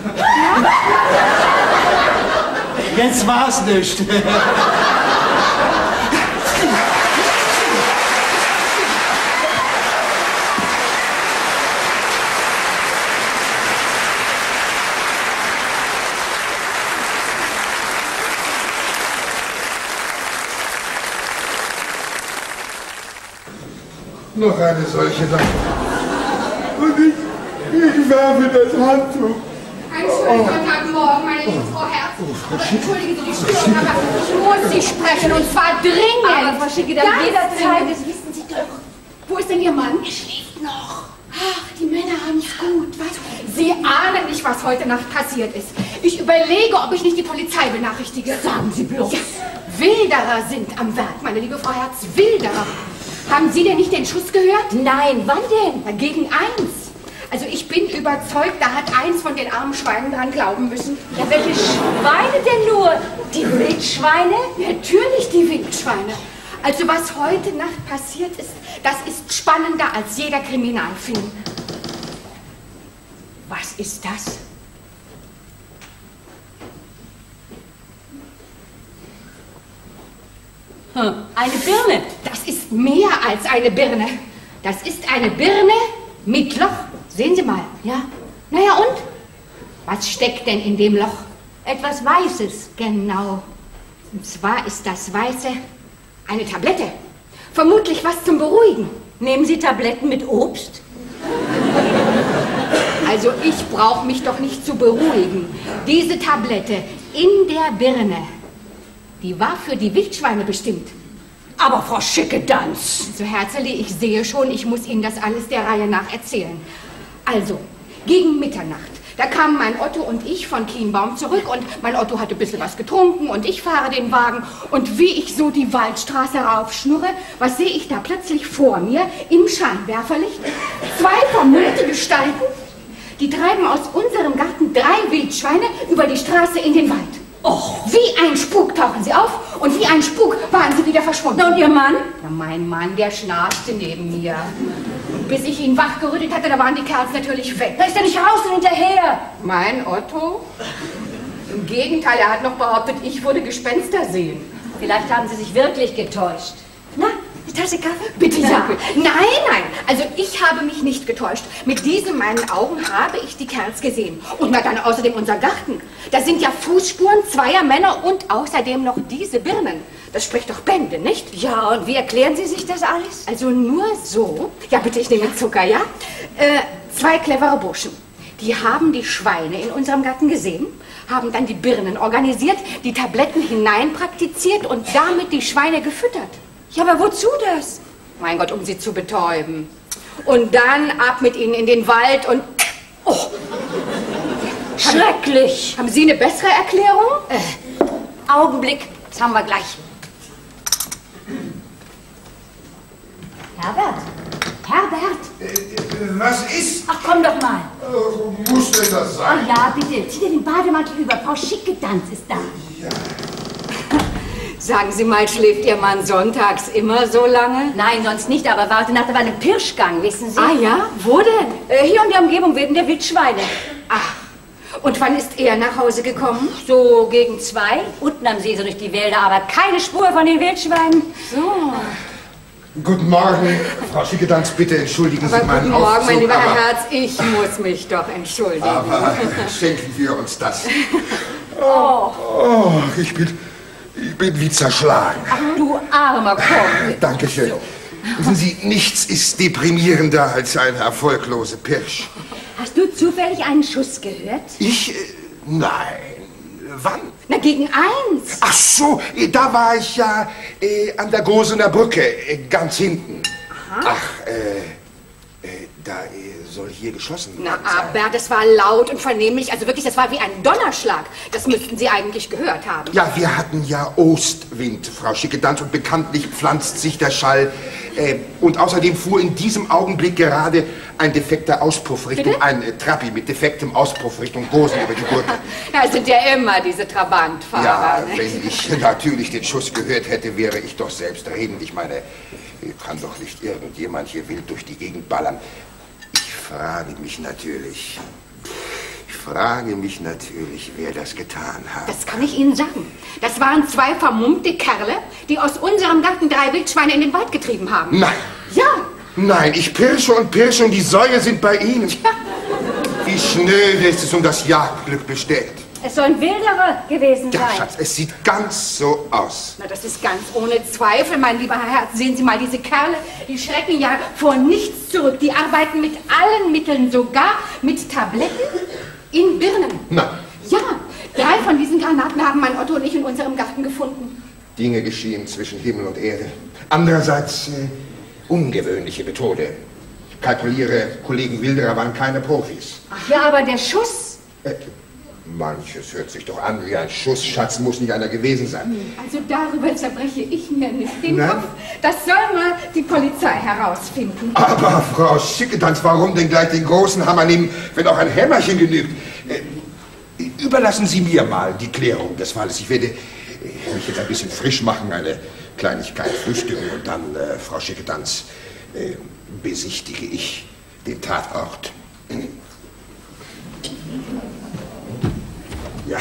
S7: Jetzt war's nicht.
S4: Noch eine solche Sache. Und ich werfe das Handtuch.
S5: Einen schönen Sonntagmorgen, meine liebe Frau Herz. Entschuldigen Sie die Störung, aber ich muss Sie sprechen, und zwar dringend.
S2: Aber Frau Schickedat, jederzeit, das wissen Sie doch.
S5: Wo ist denn Ihr Mann?
S2: Er schläft noch.
S5: Ach, die Männer haben es gut, was? Sie ahnen nicht, was heute Nacht passiert ist. Ich überlege, ob ich nicht die Polizei benachrichtige.
S2: Sagen Sie bloß.
S5: Ja, Wilderer sind am Werk, meine liebe Frau Herz, Wilderer. Haben Sie denn nicht den Schuss gehört?
S2: Nein, wann denn?
S5: Gegen 1. Also ich bin überzeugt, da hat eins von den armen Schweinen dran glauben müssen.
S2: Ja, welche Schweine denn nur? Die Wildschweine?
S5: Natürlich die Wildschweine. Also was heute Nacht passiert ist, das ist spannender als jeder Kriminalfilm. Was ist das?
S2: Eine Birne.
S5: Das ist mehr als eine Birne. Das ist eine Birne mit Loch. Sehen Sie mal, ja? Naja, und? Was steckt denn in dem Loch?
S2: Etwas Weißes.
S5: Genau. Und zwar ist das Weiße eine Tablette. Vermutlich was zum Beruhigen.
S2: Nehmen Sie Tabletten mit Obst?
S5: Also ich brauche mich doch nicht zu beruhigen. Diese Tablette in der Birne, die war für die Wildschweine bestimmt.
S2: Aber Frau Schickedanz.
S5: So, Herzeli, ich sehe schon, ich muss Ihnen das alles der Reihe nach erzählen. Also, gegen Mitternacht, da kamen mein Otto und ich von Kienbaum zurück und mein Otto hatte ein bisschen was getrunken und ich fahre den Wagen und wie ich so die Waldstraße raufschnurre, was sehe ich da plötzlich vor mir im Scheinwerferlicht? 2 vermummte Gestalten, die treiben aus unserem Garten 3 Wildschweine über die Straße in den Wald. Och, wie ein Spuk tauchen sie auf und wie ein Spuk waren sie wieder verschwunden.
S2: Und Ihr Mann?
S5: Na, mein Mann, der schnarchte neben mir. Und bis ich ihn wachgerüttelt hatte, da waren die Kerls natürlich weg.
S2: Da ist er nicht raus und hinterher.
S5: Mein Otto? Im Gegenteil, er hat noch behauptet, ich würde Gespenster sehen.
S2: Vielleicht haben Sie sich wirklich getäuscht. Na, eine Tasse Kaffee?
S5: Bitte, ja. Nein, also ich habe mich nicht getäuscht. Mit diesen meinen Augen habe ich die Kerls gesehen. Und na dann außerdem unser Garten. Da sind ja Fußspuren 2 Männer und außerdem noch diese Birnen. Das spricht doch Bände, nicht?
S2: Ja, und wie erklären Sie sich das alles?
S5: Also nur so. Ja, bitte, ich nehme Zucker, ja? 2 clevere Burschen. Die haben die Schweine in unserem Garten gesehen, haben dann die Birnen organisiert, die Tabletten hinein praktiziert und damit die Schweine gefüttert.
S2: Ja, aber wozu das?
S5: Mein Gott, um sie zu betäuben. Und dann ab mit ihnen in den Wald und
S2: Schrecklich.
S5: Haben Sie eine bessere Erklärung?
S2: Augenblick, das haben wir gleich. Herbert? Herbert?
S4: Was ist?
S2: Ach, komm doch mal.
S4: Muss denn das
S2: Oh
S4: sein?
S2: ja, bitte, zieh dir den Bademantel über. Frau Schickedanz ist da.
S4: Ja.
S5: Sagen Sie mal, schläft Ihr Mann sonntags immer so lange?
S2: Nein, sonst nicht, aber warte nach einem Pirschgang, wissen Sie?
S5: Ah ja? Wo denn?
S2: Hier in der Umgebung wegen der Wildschweine.
S5: Ach, und wann ist er nach Hause gekommen?
S2: So gegen 2, unten am See so durch die Wälder, aber keine Spur von den Wildschweinen.
S5: So.
S4: Guten Morgen, Frau Schickedanz, bitte entschuldigen Sie
S5: Aber
S4: meinen
S5: guten Morgen,
S4: Aufzug,
S5: mein lieber
S4: aber,
S5: Herr Herz, ich muss mich doch entschuldigen.
S4: aber schenken wir uns das. Oh, ich bin wie zerschlagen.
S2: Ach, du armer Koch.
S4: Dankeschön. Wissen Sie, nichts ist deprimierender als ein erfolgloser Pirsch.
S2: Hast du zufällig einen Schuss gehört?
S4: Ich? Nein. Wann?
S5: Na, gegen 1.
S4: Ach so, da war ich ja an der Gosener Brücke, ganz hinten.
S5: Aha.
S4: Ach, da soll hier geschossen
S5: Na,
S4: worden sein.
S5: aber das war laut und vernehmlich, also wirklich, das war wie ein Donnerschlag. Das müssten Sie eigentlich gehört haben.
S4: Ja, wir hatten ja Ostwind, Frau Schickedanz, und bekanntlich pflanzt sich der Schall. Und außerdem fuhr in diesem Augenblick gerade ein defekter Auspuffrichtung,
S5: Bitte?
S4: ein Trabi mit defektem Auspuffrichtung Gosen über die Brücke.
S5: Da sind ja immer diese Trabantfahrer.
S4: Ja,
S5: ne?
S4: wenn ich natürlich den Schuss gehört hätte, wäre ich doch selbstredend. Ich meine, kann doch nicht irgendjemand hier wild durch die Gegend ballern. Ich frage mich natürlich, wer das getan hat.
S5: Das kann ich Ihnen sagen. Das waren 2 vermummte Kerle, die aus unserem Garten 3 Wildschweine in den Wald getrieben haben.
S4: Nein,
S5: Ja,
S4: nein, ich pirsche und die Säue sind bei Ihnen. Wie schnell ist es um das Jagdglück bestellt.
S2: Es sollen Wilderer gewesen
S4: Ja,
S2: sein.
S4: Schatz, es sieht ganz so aus.
S5: na, das ist ganz ohne Zweifel, mein lieber Herr Herz. Sehen Sie mal, diese Kerle, die schrecken ja vor nichts zurück. Die arbeiten mit allen Mitteln, sogar mit Tabletten in Birnen.
S4: Na,
S5: Ja, 3 von diesen Granaten haben mein Otto und ich in unserem Garten gefunden.
S4: Dinge geschehen zwischen Himmel und Erde. Andererseits ungewöhnliche Methode. Kalkuliere, Kollegen Wilderer waren keine Profis.
S2: Ach ja, aber der Schuss.
S4: Manches hört sich doch an wie ein Schuss. Schatz, muss nicht einer gewesen sein.
S5: Also darüber zerbreche ich mir nicht den
S4: Nein?
S5: Kopf. Das soll mal die Polizei herausfinden.
S4: Aber Frau Schickedanz, warum denn gleich den großen Hammer nehmen, wenn auch ein Hämmerchen genügt? Überlassen Sie mir mal die Klärung des Falles. Ich werde mich jetzt ein bisschen frisch machen, eine Kleinigkeit frühstücken und dann, Frau Schickedanz, besichtige ich den Tatort. Ja.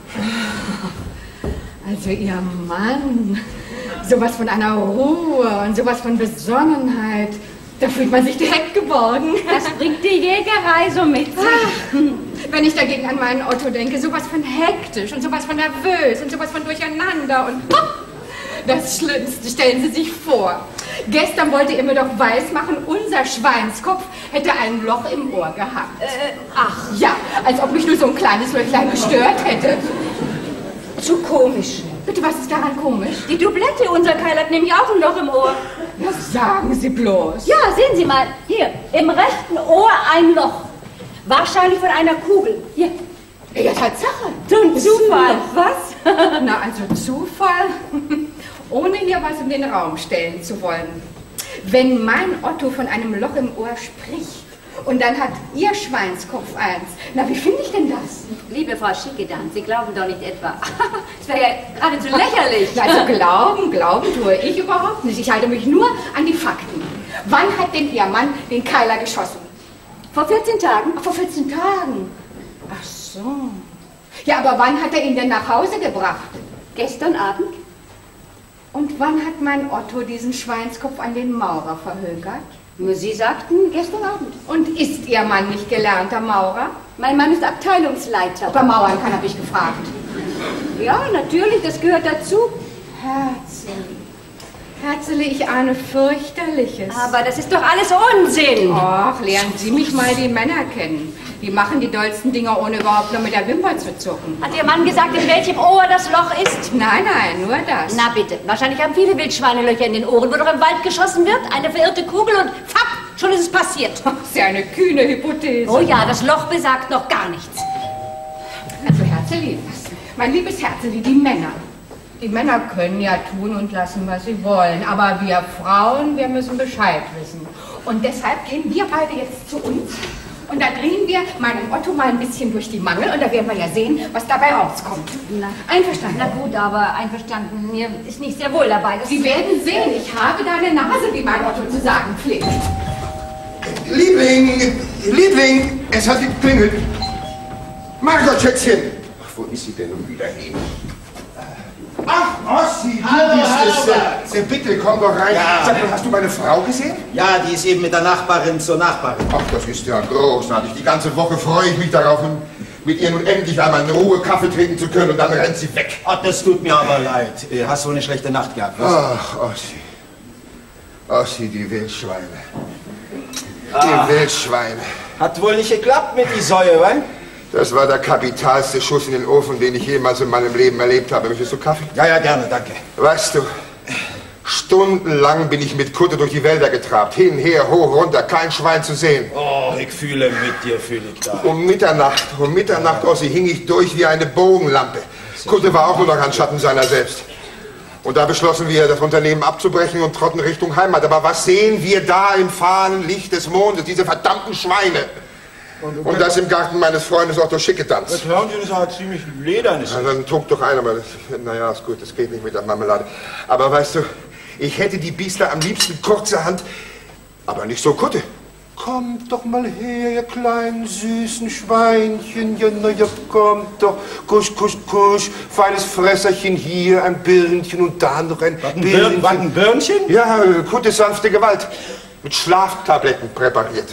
S5: Also Ihr Mann, sowas von einer Ruhe und sowas von Besonnenheit, da fühlt man sich direkt geborgen.
S2: Das bringt die Jägerei so mit sich.
S5: Ach, wenn ich dagegen an meinen Otto denke, sowas von hektisch und sowas von nervös und sowas von durcheinander und das Schlimmste, stellen Sie sich vor. Gestern wollte er mir doch weismachen, unser Schweinskopf hätte ein Loch im Ohr gehabt. Ach ja, als ob mich nur so ein kleines Löchlein gestört hätte.
S2: Zu komisch.
S5: Bitte, was ist daran komisch?
S2: Die Doublette, unser Keil hat nämlich auch ein Loch im Ohr.
S5: Was sagen Sie bloß?
S2: Ja, sehen Sie mal. Hier, im rechten Ohr ein Loch. Wahrscheinlich von einer Kugel. Hier.
S5: Ja, Tatsache.
S2: So ein Zufall. Was?
S5: Na, also Zufall, ohne hier was in den Raum stellen zu wollen. Wenn mein Otto von einem Loch im Ohr spricht und dann hat Ihr Schweinskopf eins, na, wie finde ich denn das?
S2: Liebe Frau Schickedanz, Sie glauben doch nicht etwa. Das wäre ja geradezu lächerlich.
S5: Na, also glauben tue ich überhaupt nicht. Ich halte mich nur an die Fakten. Wann hat denn Ihr Mann den Keiler geschossen?
S2: Vor 14 Tagen.
S5: Ach, vor 14 Tagen. Ach so. Ja, aber wann hat er ihn denn nach Hause gebracht?
S2: Gestern Abend.
S5: Und wann hat mein Otto diesen Schweinskopf an den Maurer verhökert?
S2: Nur Sie sagten gestern Abend.
S5: Und ist Ihr Mann nicht gelernter Maurer?
S2: Mein Mann ist Abteilungsleiter.
S5: Ob er mauern kann, habe ich gefragt.
S2: Ja, natürlich, das gehört dazu.
S5: Herzeli, ich ahne fürchterliches.
S2: Aber das ist doch alles Unsinn.
S5: Och, lernen Sie mich mal die Männer kennen. Die machen die dollsten Dinger, ohne überhaupt nur mit der Wimper zu zucken.
S2: Hat Ihr Mann gesagt, in welchem Ohr das Loch ist?
S5: Nein, nur das.
S2: Na bitte, wahrscheinlich haben viele Wildschweine Löcher in den Ohren, wo doch im Wald geschossen wird. Eine verirrte Kugel und fapp, schon ist es passiert.
S5: Das ist ja eine kühne Hypothese.
S2: Oh ja, das Loch besagt noch gar nichts.
S5: Herzeli, mein liebes Herzeli, die Männer können ja tun und lassen, was sie wollen, aber wir Frauen, wir müssen Bescheid wissen. Und deshalb gehen wir beide jetzt zu uns und da drehen wir meinem Otto mal ein bisschen durch die Mangel und da werden wir ja sehen, was dabei rauskommt. Einverstanden?
S2: Na gut, aber einverstanden, mir ist nicht sehr wohl dabei.
S5: Sie werden sehen, ich habe da eine Nase, wie mein Otto zu sagen pflegt.
S4: Liebling, es hat geklingelt. Margot, Schätzchen. Ach, wo ist sie denn nun wieder hin? Ach, Ossi,
S1: hallo,
S4: hallo. Bitte, komm doch rein.
S1: Ja.
S4: Sag mal, hast du meine Frau gesehen?
S1: Ja, die ist eben mit der Nachbarin zur Nachbarin.
S4: Ach, das ist ja großartig. Die ganze Woche freue ich mich darauf, mit ihr nun endlich einmal in Ruhe Kaffee trinken zu können und dann rennt sie weg.
S1: Ach, das tut mir aber leid. Hast du eine schlechte Nacht gehabt, was?
S4: Ach, Ossi. Ossi, die Wildschweine. Die Wildschweine.
S1: Hat wohl nicht geklappt mit die Säue, wa?
S4: Das war der kapitalste Schuss in den Ofen, den ich jemals in meinem Leben erlebt habe. Möchtest du Kaffee?
S1: Ja, ja, gerne, danke.
S4: Weißt du, stundenlang bin ich mit Kutte durch die Wälder getrabt. Hin, her, hoch, runter, kein Schwein zu sehen.
S1: Oh, ich fühle mit dir, fühle ich da.
S4: Um Mitternacht, Ossi, hing ich durch wie eine Bogenlampe. Kutte war auch nur noch ein Schatten seiner selbst. Und da beschlossen wir, das Unternehmen abzubrechen und trotten Richtung Heimat. Aber was sehen wir da im fahren Licht des Mondes? Diese verdammten Schweine. Und das im Garten meines Freundes Otto Schickedanz.
S1: Das Hörnchen ist aber ziemlich ledern.
S4: Ja, dann trug doch einer, aber naja, ist gut, das geht nicht mit der Marmelade. Aber weißt du, ich hätte die Biester am liebsten kurzerhand, aber nicht so Kutte. Kommt doch mal her, ihr kleinen süßen Schweinchen, ja, na ja, kommt doch, kusch, kusch, kusch, feines Fresserchen hier, ein Birnchen und da noch ein Birnchen.
S1: Was, ein Birnchen?
S4: Ja, Kutte sanfte Gewalt, mit Schlaftabletten präpariert.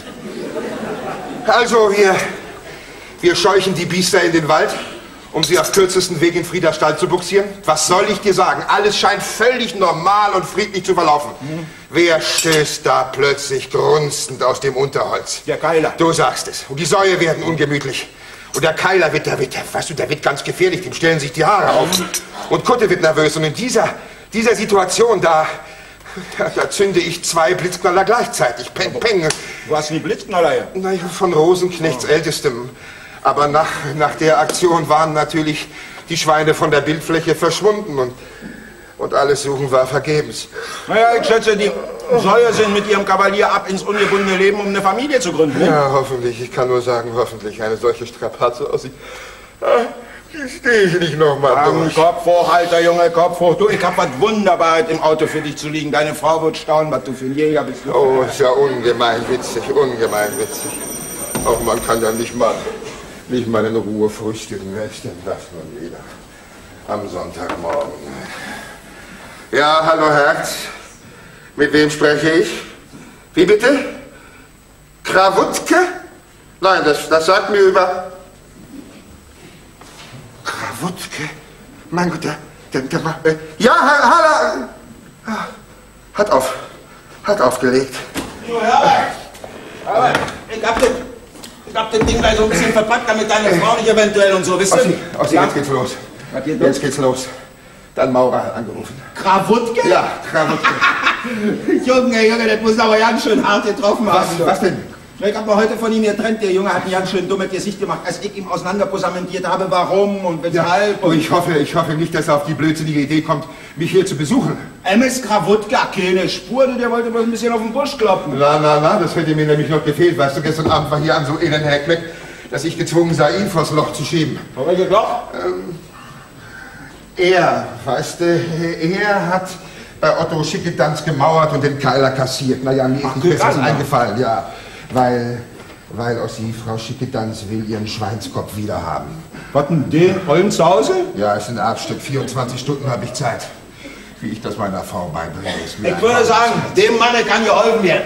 S4: Also, wir scheuchen die Biester in den Wald, um sie auf kürzesten Weg in Friedas Stall zu buxieren. Was soll ich dir sagen? Alles scheint völlig normal und friedlich zu verlaufen. Wer stößt da plötzlich grunzend aus dem Unterholz?
S1: Der Keiler.
S4: Du sagst es. Und die Säue werden ungemütlich. Und der Keiler der wird ganz gefährlich. Dem stellen sich die Haare auf. Und Kutte wird nervös. Und in dieser Situation, da zünde ich 2 Blitzknaller gleichzeitig. Peng, peng.
S1: Du hast nie Blitzknaller her?
S4: Naja, von Rosenknechts Ältestem. Aber nach der Aktion waren natürlich die Schweine von der Bildfläche verschwunden und alles Suchen war vergebens.
S1: Naja, ich schätze, die Säue sind mit ihrem Kavalier ab ins ungebundene Leben, um eine Familie zu gründen. Ne?
S4: Ja, hoffentlich. Ich kann nur sagen, hoffentlich. Eine solche Strapaze aussieht. Stehe ich nicht nochmal durch.
S1: Kopf hoch, alter Junge, Kopf hoch. Du, ich hab was Wunderbares im Auto für dich zu liegen. Deine Frau wird staunen, was du für ein Jäger bist.
S4: Oh, ist ja ungemein witzig, ungemein witzig. Auch man kann ja nicht mal in Ruhe frühstücken. Wer ist denn das nun wieder? Am Sonntagmorgen. Ja, hallo Herz. Mit wem spreche ich? Wie bitte? Krawutke? Nein, das sagt mir über... Krawutke? Mein Gott, der Mann... Ja, hallo... Hat aufgelegt.
S1: Ja, aber ich hab das Ding gleich so ein bisschen verpackt, damit deine Frau nicht eventuell und so, wisst ihr?
S4: Ossi, jetzt geht's los. Jetzt geht's los. Dann Maurer hat angerufen.
S1: Krawutke?
S4: Ja, Krawutke.
S1: Junge, das muss aber ganz schön hart getroffen haben.
S4: Was denn?
S1: Ich hab mal heute von ihm getrennt, der Junge hat ein ganz schön dummes Gesicht gemacht, als ich ihm auseinanderposamentiert habe, warum und weshalb.
S4: Ja, und ich hoffe nicht, dass er auf die blödsinnige Idee kommt, mich hier zu besuchen.
S1: MS Krawutke, keine Spur, der wollte bloß ein bisschen auf den Busch kloppen.
S4: Na, das hätte mir nämlich noch gefehlt. Weißt du, gestern Abend war hier ein so elender Heckmeck, dass ich gezwungen sei, ihn vors Loch zu schieben.
S1: Vor welches Loch?
S4: Er hat bei Otto Schickedanz gemauert und den Keiler kassiert. Naja, mir ist nicht besser eingefallen, ja. Weil Ossi, Frau Schickedanz will ihren Schweinskopf wieder haben.
S1: Was denn, den Ollen zu Hause?
S4: Ja, ist ein Arztstück. 24 Stunden habe ich Zeit. Wie ich das meiner Frau beibringe.
S1: Ich würde sagen, dem Manne kann geholfen werden.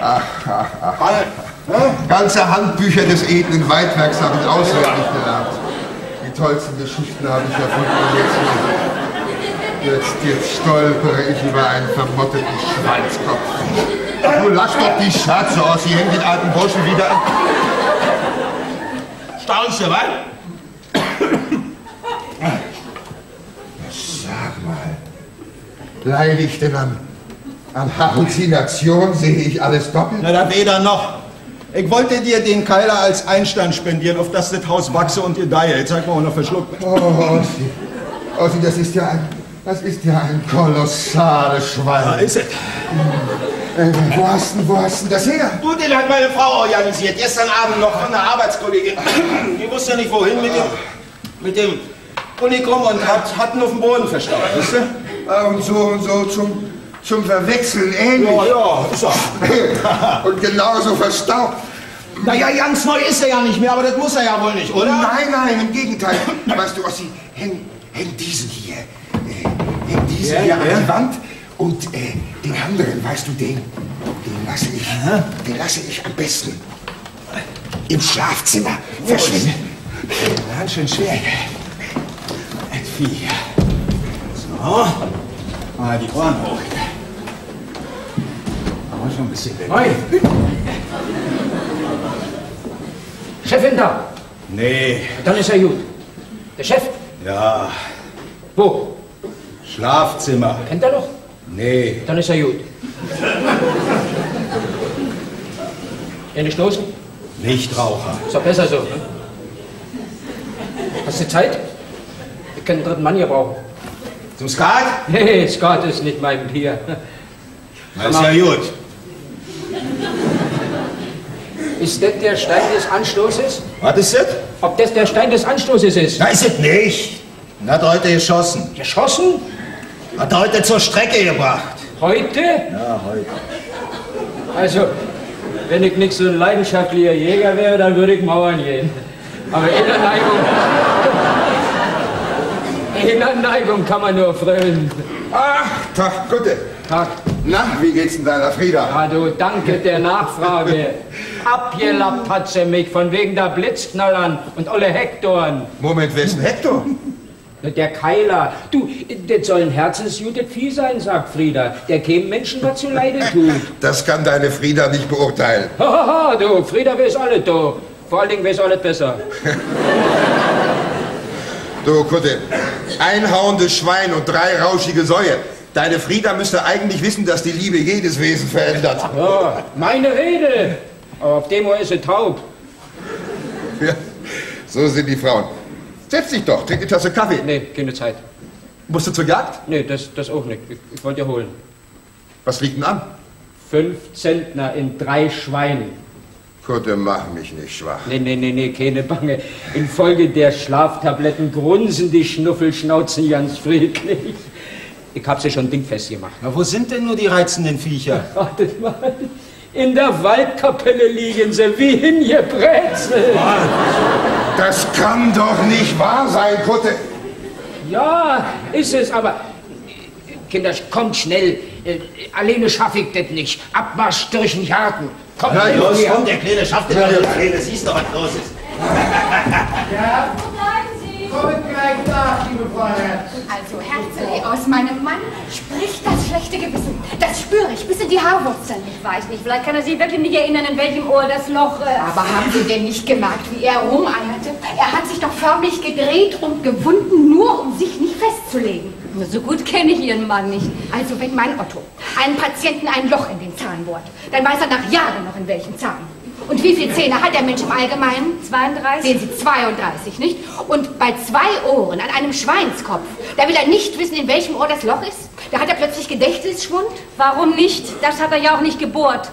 S4: Ganze Handbücher des edlen Weidwerks habe ich auswendig gelernt. Die tollsten Geschichten habe ich erfunden. Jetzt stolpere ich über einen vermotteten Schweinskopf. Du lass doch die Scherze aus, sie hängt den alten Burschen wieder an.
S1: Staunst du, was?
S4: Sag mal, leide ich denn an Halluzination? Sehe ich alles doppelt?
S1: Na, da weder noch.
S8: Ich wollte dir den Keiler als Einstand spendieren, auf das Haus wachse und gedeihe. Jetzt zeig mal, noch verschluckt.
S4: Oh, Ossi, das ist ja ein kolossales Schwein.
S8: Da ist es.
S4: Wo hast du das her?
S1: Du, den hat meine Frau organisiert. Gestern Abend noch von einer Arbeitskollegin. Die wusste ja nicht wohin mit dem Unikum und hat ihn auf dem Boden verstaut, weißt du?
S4: Und so zum Verwechseln ähnlich.
S1: Ja, ist er.
S4: Und genauso verstaubt.
S1: Naja, ganz neu ist er ja nicht mehr, aber das muss er ja wohl nicht, oder?
S4: Nein, im Gegenteil. Weißt du, Ossi, häng diesen hier. Hier an die Wand. Und den anderen, weißt du, den lasse ich am besten im Schlafzimmer verschwinden.
S1: Ganz schön schwer. Ein Vieh. So. Mal die Ohren hoch. Aber schon ein bisschen weg.
S6: Moin. Chefin da?
S8: Nee.
S6: Dann ist er gut. Der Chef?
S8: Ja.
S6: Wo?
S8: Schlafzimmer.
S6: Kennt er noch?
S8: Nee.
S6: Dann ist er gut. Eine Stoßen?
S8: Nichtraucher.
S6: Ist doch besser so, ne? Hast du Zeit? Ich kann einen dritten Mann hier brauchen.
S1: Zum Skat?
S6: Nee, Skat ist nicht mein Bier.
S8: Na, ist ja gut.
S6: Ist das der Stein des Anstoßes?
S8: Was ist das?
S6: Ob das der Stein des Anstoßes ist?
S8: Na, ist es nicht. Hat heute geschossen.
S6: Geschossen?
S8: Hat heute zur Strecke gebracht.
S6: Heute?
S8: Ja, heute.
S6: Also, wenn ich nicht so ein leidenschaftlicher Jäger wäre, dann würde ich mauern gehen. Aber in der Neigung kann man nur frönen.
S4: Ach, Tag, Gute.
S6: Tag.
S4: Na, wie geht's denn deiner Frieda?
S6: Ah, du, danke der Nachfrage. Abgelappt hat sie mich, von wegen der Blitzknallern und alle Hektoren.
S4: Moment, wer ist denn Hektor?
S6: Der Keiler. Du, das soll ein herzensgutes Vieh sein, sagt Frieda. Der keinem Menschen was zu Leide tut.
S4: Das kann deine Frieda nicht beurteilen.
S6: Haha, du, Frieda weiß alles, du. Vor allen Dingen weiß alles besser.
S4: Du, Kutte, ein hauendes Schwein und 3 rauschige Säue. Deine Frieda müsste eigentlich wissen, dass die Liebe jedes Wesen verändert.
S6: Ja, meine Rede. Aber auf dem Ohr ist sie taub.
S4: Ja, so sind die Frauen. Setz dich doch, trink eine Tasse Kaffee.
S6: Nee, keine Zeit.
S4: Musst du zur Jagd?
S6: Nee, das auch nicht. Ich wollte ja holen.
S4: Was liegt denn an?
S6: 5 Zentner in 3 Schweinen.
S4: Kutte, mach mich nicht schwach.
S6: Nee, keine Bange. Infolge der Schlaftabletten grunzen die Schnuffelschnauzen ganz friedlich. Ich hab sie schon dingfest gemacht.
S1: Na, wo sind denn nur die reizenden Viecher?
S6: Wartet mal. In der Waldkapelle liegen sie wie hingebrezelt.
S4: Das kann doch nicht wahr sein, Kutte.
S6: Ja, ist es, aber... Kinder, kommt schnell. Alleine schaffe ich das nicht. Abmarsch durch den Garten. Kommt,
S1: Na los, komm, der Kleine schafft das. Der Kleine, siehst du, was los ist.
S7: Ja,
S2: Wo bleiben Sie?
S7: kommen gleich nach, liebe Frau Herz.
S5: Also, Herzeli, aus meinem Mann spricht das schlechte Gewissen. Das spüre ich bis in die Haarwurzeln.
S2: Ich weiß nicht, vielleicht kann er sich wirklich nicht erinnern, in welchem Ohr das Loch...
S5: Aber haben Sie denn nicht gemerkt, wie er rumeierte? Er hat sich doch förmlich gedreht und gewunden, nur um sich nicht festzulegen.
S2: So gut kenne ich Ihren Mann nicht.
S5: Also, wenn mein Otto einem Patienten ein Loch in den Zahn bohrt, dann weiß er nach Jahren noch, in welchem Zahn. Und wie viele Zähne hat der Mensch im Allgemeinen?
S2: 32?
S5: Sehen Sie, 32, nicht? Und bei 2 Ohren an einem Schweinskopf, da will er nicht wissen, in welchem Ohr das Loch ist. Da hat er plötzlich Gedächtnisschwund.
S2: Warum nicht? Das hat er ja auch nicht gebohrt.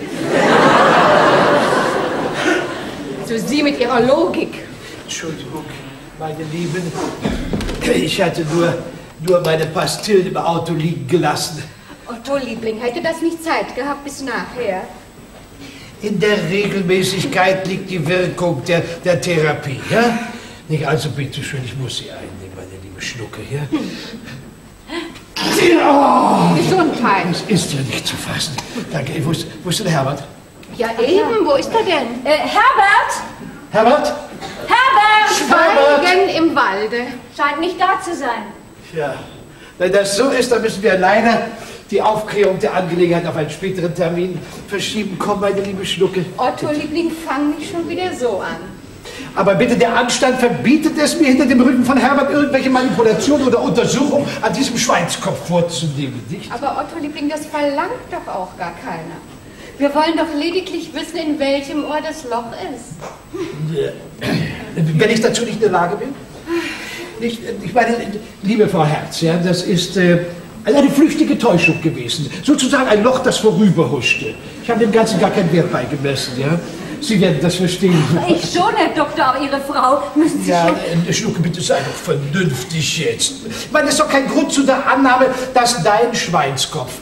S5: So Sie mit Ihrer Logik.
S7: Entschuldigung, meine Lieben. Ich hatte nur meine Pastillen im Auto liegen gelassen.
S5: Otto, Liebling, hätte das nicht Zeit gehabt bis nachher?
S7: In der Regelmäßigkeit liegt die Wirkung der Therapie, ja? Nicht, also bitteschön, ich muss Sie einnehmen, meine liebe Schnucke, ja? Oh,
S5: Gesundheit.
S7: das ist ja nicht zu fassen. Danke. Wo ist denn Herbert?
S5: Ja eben, wo ist er denn?
S2: Herbert!
S7: Herbert?
S2: Herbert!
S5: Schweigen im Walde.
S2: Scheint nicht da zu sein.
S7: Ja. Wenn das so ist, dann müssen wir leider die Aufklärung der Angelegenheit auf einen späteren Termin verschieben. Komm, meine liebe Schnucke.
S5: Otto, Liebling, fang nicht schon wieder so an.
S7: Aber bitte, der Anstand verbietet es mir, hinter dem Rücken von Herbert irgendwelche Manipulationen oder Untersuchungen an diesem Schweinskopf vorzunehmen, nicht?
S5: Aber Otto, Liebling, das verlangt doch auch gar keiner. Wir wollen doch lediglich wissen, in welchem Ohr das Loch ist.
S7: Wenn ich dazu nicht in der Lage bin? Ich meine, liebe Frau Herz, ja, das ist eine flüchtige Täuschung gewesen. Sozusagen ein Loch, das vorüberhuschte. Ich habe dem Ganzen gar keinen Wert beigemessen, ja. Sie werden das verstehen.
S2: Ich schon, Herr Doktor, aber Ihre Frau müssen Sie schon...
S7: Schnucke, bitte sei doch vernünftig jetzt. Ich meine, das ist doch kein Grund zu der Annahme, dass dein Schweinskopf...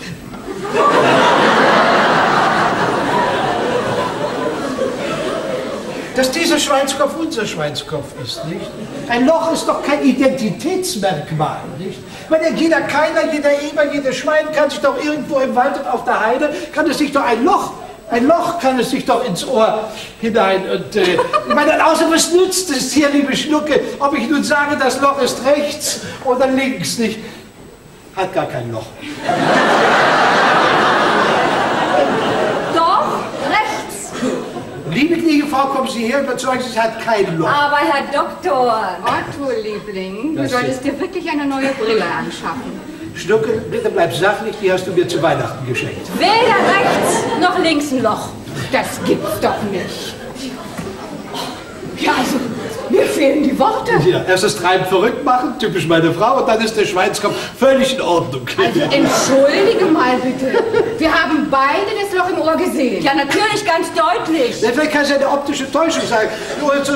S7: dass dieser Schweinskopf unser Schweinskopf ist, nicht? Ein Loch ist doch kein Identitätsmerkmal, nicht? Ich meine, jeder Keiler, jeder Eber, jeder Schwein kann sich doch irgendwo im Wald und auf der Heide, kann es sich doch ein Loch kann es sich doch ins Ohr hinein und, ich meine, außer was nützt es hier, liebe Schnucke, ob ich nun sage, das Loch ist rechts oder links, nicht? Hat gar kein Loch.
S2: Doch, rechts.
S7: Liebe gnädige Frau, kommen Sie her, überzeugen Sie, es hat kein Loch.
S2: Aber Herr Doktor...
S5: Otto, Liebling, du solltest dir wirklich eine neue Brille anschaffen.
S7: Schnucke, bitte bleib sachlich, die hast du mir zu Weihnachten geschenkt.
S2: Weder rechts noch links ein Loch.
S5: Das gibt's doch nicht. Ja, also, mir fehlen die Worte.
S7: Ja, erst das Treiben verrückt machen, typisch meine Frau, und dann ist der Schweinskopf völlig in Ordnung.
S5: Also, entschuldige mal bitte. Wir haben beide das Loch im Ohr gesehen.
S2: Ja, natürlich, ganz deutlich.
S7: Ja, vielleicht kann es eine optische Täuschung sein. Nur so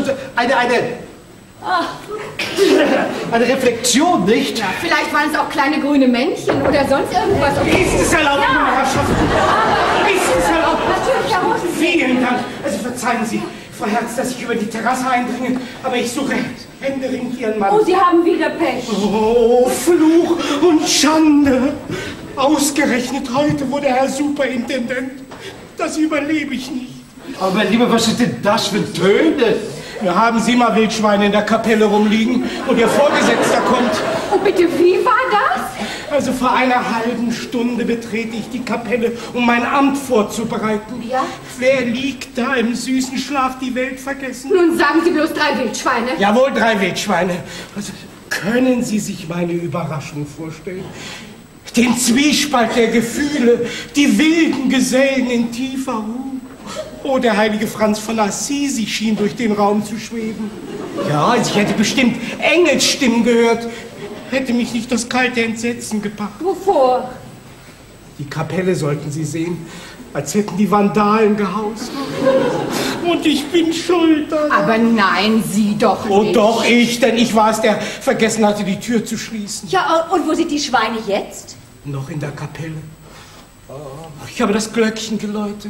S7: eine Reflexion, nicht?
S5: Ja, vielleicht waren es auch kleine grüne Männchen oder sonst irgendwas.
S3: Ist es erlaubt, meine Herrschaft? Ist es erlaubt?
S2: Natürlich, Herr Rosen.
S3: Vielen Dank. Also verzeihen Sie, Frau Herz, dass ich über die Terrasse eindringe, aber ich suche händeringend Ihren Mann.
S2: Oh, Sie haben wieder Pech.
S3: Oh, Fluch und Schande. Ausgerechnet heute, wo der Herr Superintendent. Das überlebe ich nicht.
S7: Aber mein Lieber, was sind denn das für Töne?
S3: Wir haben Sie mal Wildschweine in der Kapelle rumliegen und Ihr Vorgesetzter kommt.
S5: Oh, bitte, wie war das?
S3: Also vor einer halben Stunde betrete ich die Kapelle, um mein Amt vorzubereiten.
S5: Ja?
S3: Wer liegt da im süßen Schlaf, die Welt vergessen?
S5: Nun sagen Sie bloß 3 Wildschweine.
S3: Jawohl, 3 Wildschweine. Also, können Sie sich meine Überraschung vorstellen? Den Zwiespalt der Gefühle, die wilden Gesellen in tiefer Ruhe. Oh, der heilige Franz von Assisi schien durch den Raum zu schweben. Ja, also ich hätte bestimmt Engelsstimmen gehört. Hätte mich nicht das kalte Entsetzen gepackt.
S5: Wovor?
S3: Die Kapelle sollten Sie sehen, als hätten die Vandalen gehaust. Und ich bin schuld daran.
S5: Aber nein, Sie doch nicht.
S3: Oh doch, ich, denn ich war es, der vergessen hatte, die Tür zu schließen.
S2: Ja, und wo sind die Schweine jetzt?
S3: Noch in der Kapelle. Ich habe das Glöckchen geläutet.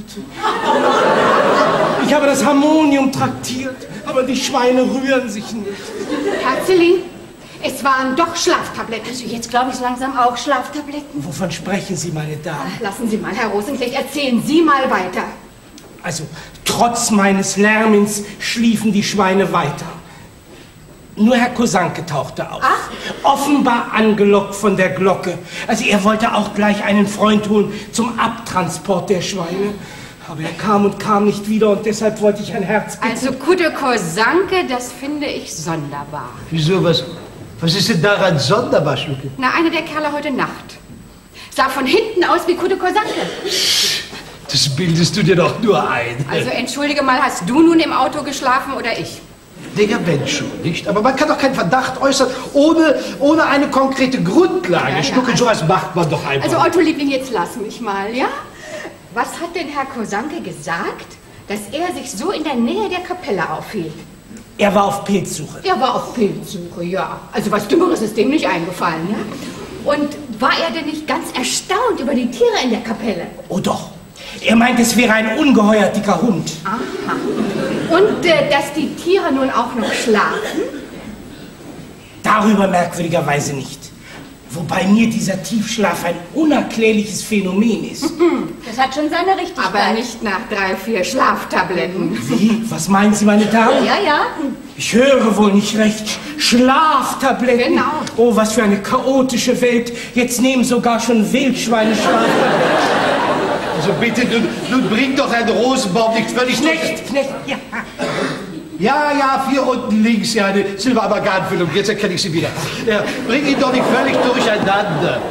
S3: Ich habe das Harmonium traktiert, aber die Schweine rühren sich nicht.
S5: Herzeli, es waren doch Schlaftabletten.
S2: Also jetzt glaube ich langsam auch Schlaftabletten.
S3: Wovon sprechen Sie, meine Damen?
S5: Lassen Sie mal, Herr Rosenknecht, erzählen Sie mal weiter.
S3: Also, trotz meines Lärmens schliefen die Schweine weiter. Nur Herr Kosanke tauchte auf.
S5: Ach?
S3: Offenbar angelockt von der Glocke. Also er wollte auch gleich einen Freund holen zum Abtransport der Schweine. Aber er kam und kam nicht wieder und deshalb wollte ich ein Herz bitten.
S5: Also Kutte Kosanke, das finde ich sonderbar.
S7: Wieso, was ist denn daran sonderbar, Schnucke?
S5: Na, einer der Kerle heute Nacht. Sah von hinten aus wie Kutte Kosanke.
S7: Das bildest du dir doch nur ein.
S5: Also entschuldige mal, hast du nun im Auto geschlafen oder ich?
S7: Digga, wenn schon, nicht? Aber man kann doch keinen Verdacht äußern, ohne eine konkrete Grundlage.
S5: Ja,
S7: Schnucke, sowas macht man doch einfach.
S5: Also Otto, Liebling, jetzt lass mich mal, ja? Was hat denn Herr Kosanke gesagt, dass er sich so in der Nähe der Kapelle aufhielt?
S3: Er war auf Pilzsuche.
S5: Er war auf Pilzsuche, ja. Also was Dümmeres ist dem nicht eingefallen, ja? Und war er denn nicht ganz erstaunt über die Tiere in der Kapelle?
S3: Oh doch. Er meint, es wäre ein ungeheuer dicker Hund.
S5: Aha. Und dass die Tiere nun auch noch schlafen?
S3: Darüber merkwürdigerweise nicht. Wobei mir dieser Tiefschlaf ein unerklärliches Phänomen ist.
S2: Das hat schon seine Richtigkeit.
S5: Aber nicht nach 3, 4 Schlaftabletten.
S3: Wie? Was meinen Sie, meine Damen?
S2: Ja, ja.
S3: Ich höre wohl nicht recht. Schlaftabletten.
S5: Genau.
S3: Oh, was für eine chaotische Welt. Jetzt nehmen sogar schon Wildschweine Schlaftabletten.
S7: Also bitte, nun bring doch Herrn Rosenbaum nicht völlig...
S3: Knecht, ja.
S7: Ja, 4 unten links, ja, eine Silberamalgamfüllung, jetzt erkenne ich sie wieder. Ja, bring ihn doch nicht völlig durcheinander.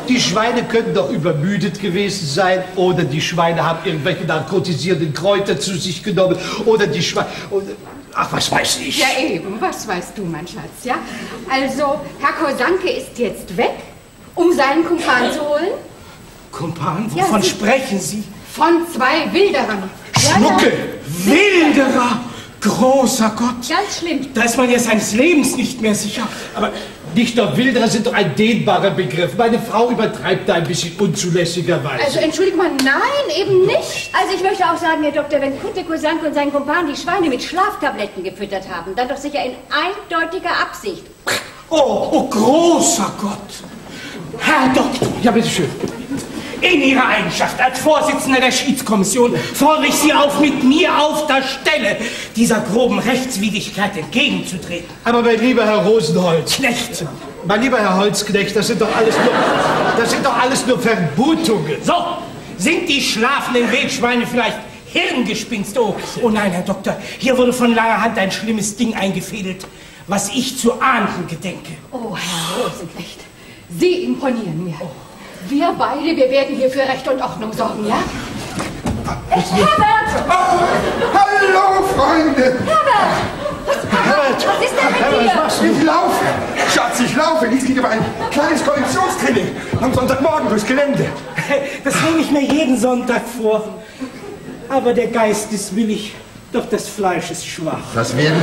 S7: Die Schweine können doch übermüdet gewesen sein oder die Schweine haben irgendwelche narkotisierenden Kräuter zu sich genommen oder die Schweine... Ach, was weiß ich.
S5: Ja eben, was weißt du, mein Schatz, ja? Also, Herr Kosanke ist jetzt weg, um seinen Kumpan zu holen.
S3: Kumpan, wovon sprechen Sie?
S5: Von 2 Wilderern.
S3: Schmucke, Wilderer, großer Gott.
S2: Ganz schlimm.
S3: Da ist man ja seines Lebens nicht mehr sicher.
S7: Aber nicht nur Wilderer sind doch ein dehnbarer Begriff. Meine Frau übertreibt da ein bisschen unzulässigerweise.
S5: Also, entschuldigt mal, nein, eben nicht.
S2: Also ich möchte auch sagen, Herr Doktor, wenn Kutte Kosanke und sein Kumpan die Schweine mit Schlaftabletten gefüttert haben, dann doch sicher in eindeutiger Absicht.
S3: Oh, großer Gott. Herr Doktor.
S7: Ja, bitteschön.
S3: In Ihrer Eigenschaft als Vorsitzender der Schiedskommission fordere ich Sie auf, mit mir auf der Stelle dieser groben Rechtswidrigkeit entgegenzutreten.
S7: Aber mein lieber Herr Rosenholz...
S3: Knecht!
S7: Mein lieber Herr Holzknecht, das sind doch alles nur Vermutungen.
S3: So, sind die schlafenden Wildschweine vielleicht Hirngespinste? Oh nein, Herr Doktor, hier wurde von langer Hand ein schlimmes Ding eingefädelt, was ich zu ahnden gedenke.
S5: Oh, Herr Rosenknecht, Sie imponieren mir. Wir beide, wir werden hier für Recht und Ordnung sorgen, ja?
S2: Herbert!
S4: Oh, hallo, Freunde!
S2: Herbert, was ist denn mit dir?
S4: Ich laufe! Schatz, ich laufe! Dies geht über ein kleines Konditionstraining am Sonntagmorgen durchs Gelände.
S3: Das nehme ich mir jeden Sonntag vor. Aber der Geist ist willig, doch das Fleisch ist schwach.
S4: Das werden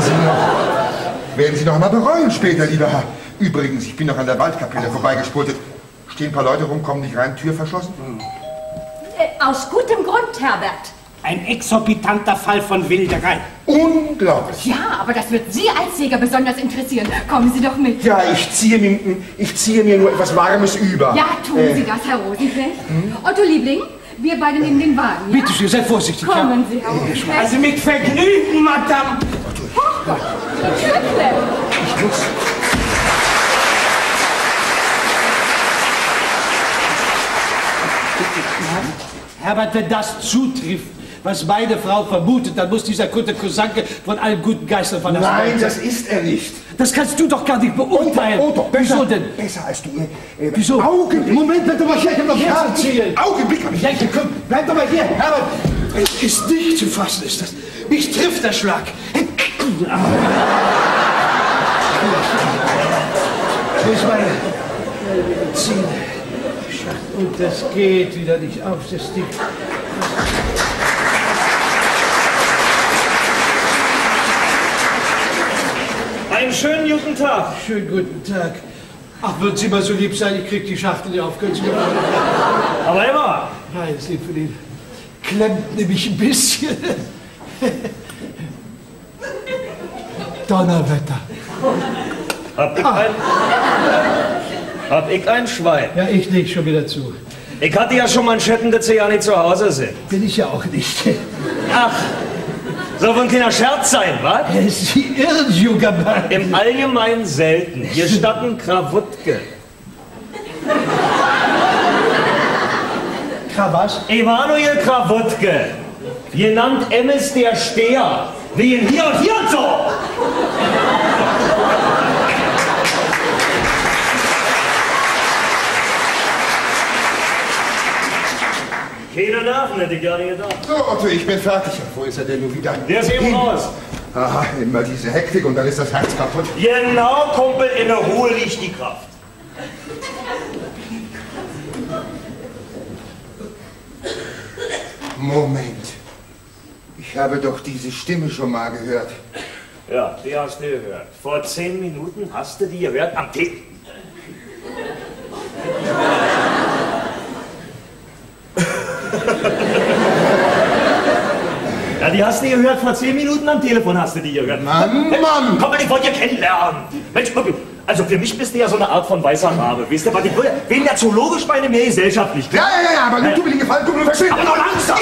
S4: Sie noch mal bereuen später, lieber Herr. Übrigens, ich bin noch an der Waldkapelle vorbeigespurtet. Stehen ein paar Leute rum, kommen nicht rein, Tür verschlossen?
S2: Aus gutem Grund, Herbert.
S3: Ein exorbitanter Fall von Wilderei.
S4: Unglaublich.
S5: Ja, aber das wird Sie als Jäger besonders interessieren. Kommen Sie doch mit.
S4: Ja, ich ziehe mir nur etwas Warmes über.
S5: Ja, tun Sie das, Herr Rosenknecht. Otto Liebling, wir beide nehmen den Wagen, ja?
S7: Bitte schön, sei vorsichtig.
S5: Kommen Sie, Herr Rosenknecht.
S3: Also mit Vergnügen, Madame.
S5: Hochgott, die Tür klemmt.
S4: Ich muss...
S7: Herbert, wenn das zutrifft, was meine Frau vermutet, dann muss dieser Kutte Kosanke von allen guten Geistern von der
S4: Nein, das ist er nicht.
S7: Das kannst du doch gar nicht beurteilen.
S4: Otto,
S7: wieso denn?
S4: Besser als du.
S7: Wieso?
S4: Augenblick.
S7: Moment, bleib doch mal hier, ich hab noch mehr zu erzählen.
S4: Augenblick.
S7: Ja, komm, bleib doch mal hier, Herbert. Es ist nicht zu fassen, ist das. Mich trifft der Schlag. Wo ist meine Medizin? Und das geht wieder nicht auf, das Ding.
S9: Einen schönen guten Tag.
S7: Schönen guten Tag. Ach, würden Sie mal so lieb sein, ich krieg die Schachtel nicht auf. Können Sie mir
S9: Aber immer.
S7: Nein, das liegt für den. Klemmt nämlich ein bisschen. Donnerwetter.
S9: Hab ich ein Schwein?
S7: Ja, ich leg schon wieder zu.
S9: Ich hatte ja schon Manschetten, dass Sie ja nicht zu Hause sind.
S7: Bin ich ja auch nicht.
S9: Ach, soll wohl ein kleiner Scherz sein, was?
S7: Sie irren, junger Mann.
S9: Im Allgemeinen selten. Hier statten Krawutke.
S7: Was?
S9: Emanuel Krawutke. Genannt Emmes der Steher. Wie in hier und hier und so. Keine Nerven hätte ich gerne gedacht.
S4: So, Otto, ich bin fertig. Wo ist er denn nun wieder?
S9: Der ist eben raus.
S4: Aha, immer diese Hektik und dann ist das Herz kaputt.
S9: Genau, Kumpel, in der Ruhe liegt die Kraft.
S4: Moment. Ich habe doch diese Stimme schon mal gehört.
S9: Ja, die hast du gehört. Vor 10 Minuten hast du die gehört am Tee. Ja, die hast du gehört, vor 10 Minuten am Telefon hast du die gehört.
S4: Mann!
S9: Komm, ich wollte dich kennenlernen. Mensch, also für mich bist du ja so eine Art von weißer Rabe. Weißt du, was ich will? Wegen der zoologisch meine mehr gesellschaftlich.
S4: Ja, aber nun tu mir den Gefallen, du verstehst.
S9: Aber noch langsam!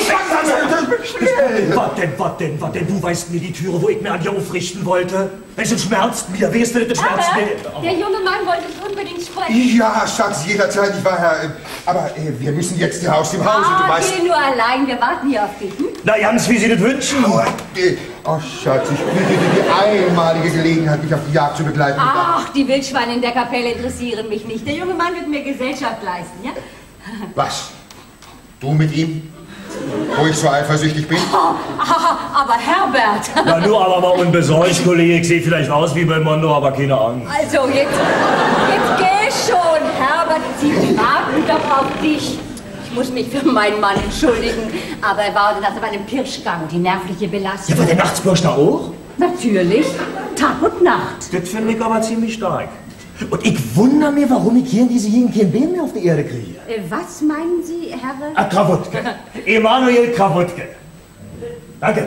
S4: Was denn?
S9: Was denn? Du weißt mir die Türe, wo ich mir an dir aufrichten wollte. Es schmerzt mir, weißt du, das schmerzt mir.
S2: Der junge Mann wollte dich unbedingt sprechen.
S4: Ja, Schatz, jederzeit, ich war Herr. Aber wir müssen jetzt aus dem Haus, du weißt.
S2: Geh nur allein, wir warten hier auf dich. Hm?
S9: Na, ganz wie Sie das wünschen.
S4: Oh, Oh, Schatz, ich bitte dir die einmalige Gelegenheit, mich auf die Jagd zu begleiten.
S2: Ach, die Wildschweine in der Kapelle interessieren mich nicht. Der junge Mann wird mir Gesellschaft leisten, ja?
S4: Was? Du mit ihm? Wo ich so eifersüchtig bin?
S2: Oh, aber Herbert!
S9: Na nur aber mal unbesorgt, Kollege. Ich sehe vielleicht aus wie Belmondo, aber keine Angst.
S2: Also, jetzt geh schon, Herbert. Sie warten doch auf dich. Ich muss mich für meinen Mann entschuldigen, aber er war nach einem Pirschgang und die nervliche Belastung.
S9: Ja, war der Nachtsbursch da auch?
S2: Natürlich, Tag und Nacht.
S9: Das finde ich aber ziemlich stark. Und ich wundere mich, warum ich hier in diese Gegend kein Bein mehr auf die Erde kriege.
S2: Was meinen Sie, Herr?
S9: Krawutke. Emanuel Krawutke. Danke.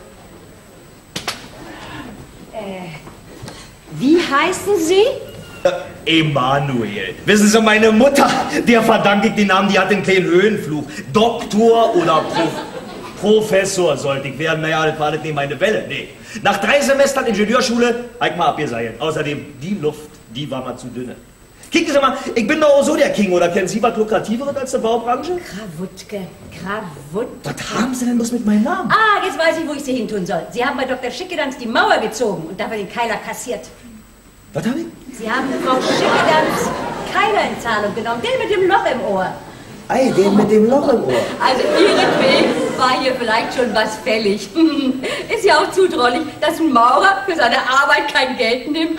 S2: Wie heißen Sie?
S9: Emanuel. Wissen Sie, meine Mutter, der verdanke ich den Namen, die hat den kleinen Höhenfluch. Doktor oder Professor sollte ich werden. Naja, das war nicht meine Welle. Nee. Nach 3 Semestern Ingenieurschule, habe ich mal abgeseilt. Außerdem, die Luft, die war mal zu dünne. Kicken Sie mal, ich bin doch auch so der King, oder kennen Sie was Lukrativeres als die Baubranche?
S2: Krawutke.
S9: Was haben Sie denn bloß mit meinem Namen?
S2: Ah, jetzt weiß ich, wo ich Sie hintun soll. Sie haben bei Dr. Schickedanz die Mauer gezogen und dafür den Keiler kassiert.
S9: Was habe ich?
S2: Sie haben Frau Schickedanz Keiler in Zahlung genommen, den mit dem Loch im Ohr.
S9: Ei, den mit dem Loch im Ohr.
S2: Also ihretwegen war hier vielleicht schon was fällig. Ist ja auch zutraulich, dass ein Maurer für seine Arbeit kein Geld nimmt.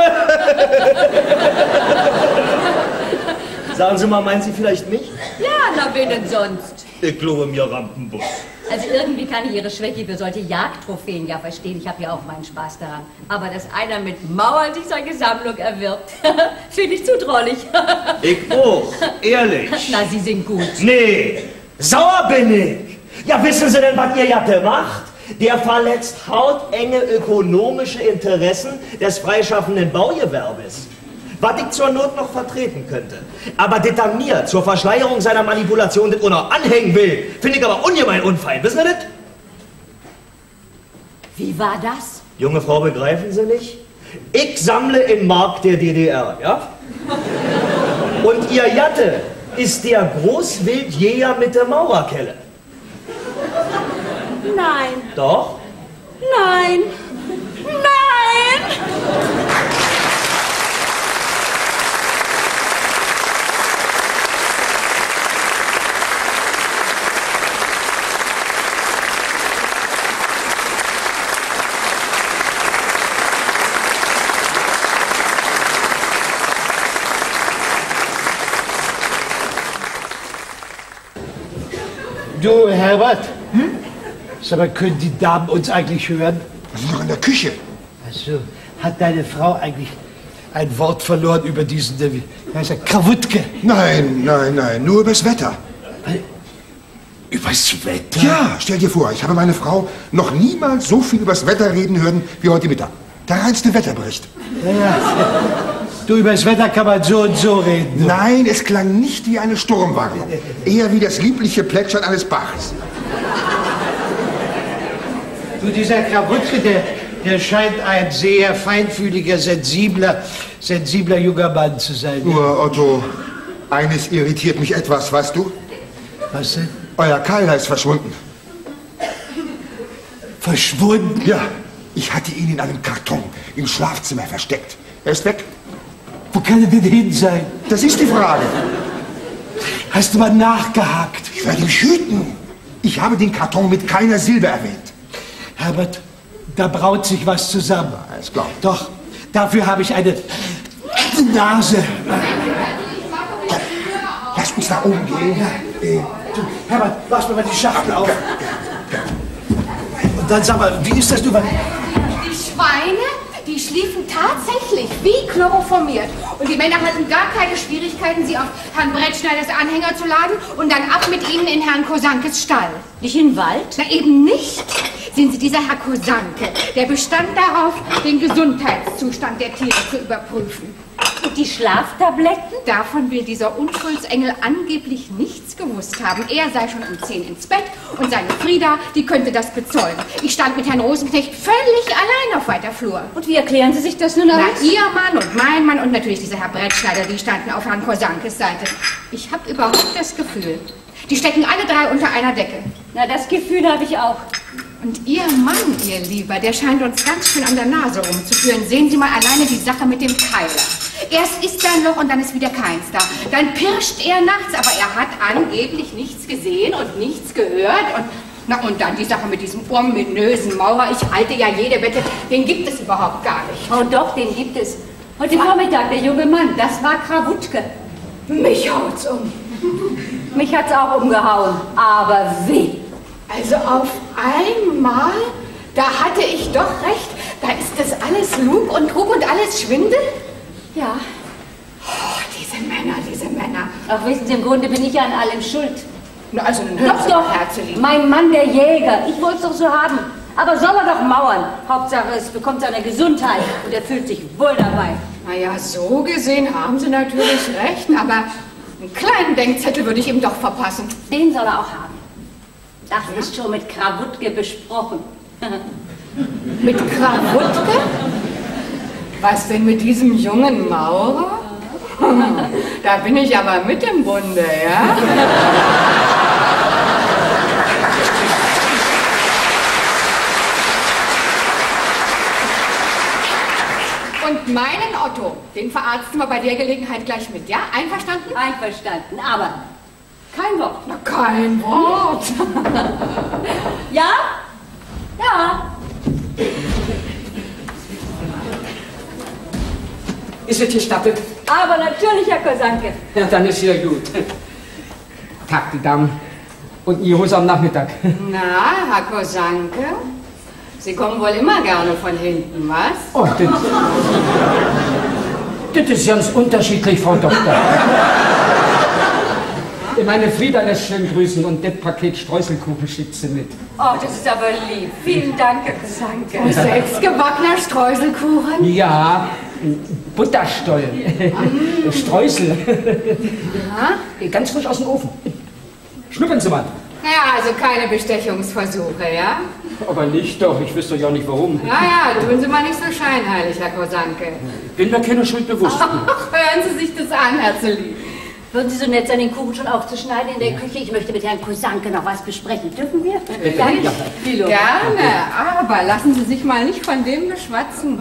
S9: Sagen Sie mal, meinen Sie vielleicht mich?
S2: Ja, na wen denn sonst?
S9: Ich glaube mir Rampenbus.
S2: Also irgendwie kann ich Ihre Schwäche für solche Jagdtrophäen ja verstehen. Ich habe ja auch meinen Spaß daran. Aber dass einer mit Mauern sich seine Sammlung erwirbt, finde ich zutraulich.
S9: Ich auch, ehrlich.
S2: Na, Sie sind gut.
S9: Nee, sauer bin ich. Ja, wissen Sie denn, was Ihr Jatte macht? Der verletzt hautenge ökonomische Interessen des freischaffenden Baugewerbes. Was ich zur Not noch vertreten könnte. Aber das an mir zur Verschleierung seiner Manipulation das auch noch anhängen will, finde ich aber ungemein unfein. Wissen Sie das?
S2: Wie war das?
S9: Junge Frau, begreifen Sie nicht? Ich sammle in Mark der DDR, ja? Und Ihr Jatte ist der Großwildjäger mit der Maurerkelle.
S2: Nein.
S9: Doch?
S2: Nein. Nein!
S7: Du, Herbert, sag mal, können die Damen uns eigentlich hören?
S4: Wir sind doch in der Küche.
S7: Also, hat deine Frau eigentlich ein Wort verloren über diesen, wie heißt er, Krawutke?
S4: Nein, nur übers Wetter.
S7: Übers Wetter?
S4: Ja, stell dir vor, ich habe meine Frau noch niemals so viel übers Wetter reden hören wie heute Mittag. Der reinste Wetterbericht.
S7: Ja, du, übers Wetter kann man so und so reden.
S4: Nein, es klang nicht wie eine Sturmwarnung. Eher wie das liebliche Plätschern eines Baches.
S7: Du, dieser Krawutke, der scheint ein sehr feinfühliger, sensibler junger Mann zu sein.
S4: Nur, Otto, eines irritiert mich etwas, weißt du?
S7: Was denn?
S4: Euer Keiler ist verschwunden.
S7: Verschwunden?
S4: Ja, ich hatte ihn in einem Karton im Schlafzimmer versteckt. Er ist weg.
S7: Wo kann er denn hin sein?
S4: Das ist die Frage.
S7: Hast du mal nachgehakt?
S4: Ich werde mich hüten. Ich habe den Karton mit keiner Silbe erwähnt.
S7: Herbert, da braut sich was zusammen.
S4: Ja, ist klar.
S7: Doch, dafür habe ich eine Nase.
S4: Komm, lass uns nach oben gehen.
S7: Du, Herbert, lass mir mal die Schachtel auf. Und dann sag mal, wie ist das du?
S5: Die Schweine, die schliefen tatsächlich wie chloroformiert. Und die Männer hatten gar keine Schwierigkeiten, sie auf Herrn Brettschneiders Anhänger zu laden und dann ab mit ihnen in Herrn Kosankes Stall.
S2: Nicht in den Wald?
S5: Na eben nicht. Sehen Sie, dieser Herr Kosanke, der bestand darauf, den Gesundheitszustand der Tiere zu überprüfen.
S2: Und die Schlaftabletten?
S5: Davon will dieser Unschuldsengel angeblich nichts gewusst haben. Er sei schon um 10 ins Bett und seine Frieda, die könnte das bezeugen. Ich stand mit Herrn Rosenknecht völlig allein auf weiter Flur.
S2: Und wie erklären Sie sich das nun aus?
S5: Na, Ihr Mann und mein Mann und natürlich dieser Herr Brettschneider, die standen auf Herrn Kosankes Seite. Ich habe überhaupt das Gefühl, die stecken alle 3 unter einer Decke.
S2: Na, das Gefühl habe ich auch.
S5: Und Ihr Mann, Ihr Lieber, der scheint uns ganz schön an der Nase rumzuführen. Sehen Sie mal alleine die Sache mit dem Keiler. Erst ist da ein Loch und dann ist wieder keins da. Dann pirscht er nachts, aber er hat angeblich nichts gesehen und nichts gehört. Und dann die Sache mit diesem ominösen Maurer. Ich halte ja jede Wette, den gibt es überhaupt gar nicht.
S2: Oh doch, den gibt es. Heute Vormittag, der junge Mann, das war Krawutke.
S5: Mich haut's um.
S2: Mich hat's auch umgehauen, aber wie?
S5: Also auf einmal, da hatte ich doch recht, da ist das alles Lug und Trug und alles Schwindel?
S2: Ja.
S5: Oh, diese Männer.
S2: Ach, wissen Sie, im Grunde bin ich ja an allem schuld.
S5: Na, also nun hören Sie
S2: Doch,
S5: Herzlich.
S2: mein Mann, der Jäger, ich wollte es doch so haben. Aber soll er doch mauern. Hauptsache, es bekommt seine Gesundheit und er fühlt sich wohl dabei.
S5: Naja, so gesehen haben Sie natürlich recht, aber einen kleinen Denkzettel würde ich ihm doch verpassen.
S2: Den soll er auch haben. Das ist schon mit Krawutke besprochen.
S5: Mit Krawutke? Was denn mit diesem jungen Maurer? Da bin ich aber mit im Bunde, ja? Und meinen Otto, den verarzten wir bei der Gelegenheit gleich mit, ja? Einverstanden?
S2: Einverstanden, aber kein Wort.
S5: Na, kein Wort.
S2: Ja? Ja.
S6: Ist es gestattet?
S2: Aber natürlich, Herr Kosanke.
S6: Ja, dann ist ja gut. Tag, die Damen. Und Ihr Hose am Nachmittag.
S5: Na, Herr Kosanke, Sie kommen wohl immer gerne von hinten, was?
S6: Oh, das ist ganz unterschiedlich, Frau Doktor. Meine Frieda lässt schön grüßen und das Paket Streuselkuchen schickt sie mit.
S2: Oh, das ist aber lieb. Vielen Dank, Herr Kosanke.
S5: Und selbstgebackener Streuselkuchen?
S6: Ja, Butterstollen. Streusel.
S5: Ja?
S6: Ganz frisch aus dem Ofen. Schnuppern Sie mal.
S5: Ja, also keine Bestechungsversuche, ja?
S6: Aber nicht doch, ich wüsste ja nicht warum.
S5: Ja, tun Sie mal nicht so scheinheilig, Herr Kosanke.
S6: Bin mir keine Schuld bewusst.
S5: Ach, hören Sie sich das an, Herr Zerli.
S2: Würden Sie so nett sein, den Kuchen schon aufzuschneiden in der Küche? Ich möchte mit Herrn Kosanke noch was besprechen. Dürfen wir?
S5: Danke.
S6: Ja.
S5: Gerne, aber lassen Sie sich mal nicht von dem beschwatzen.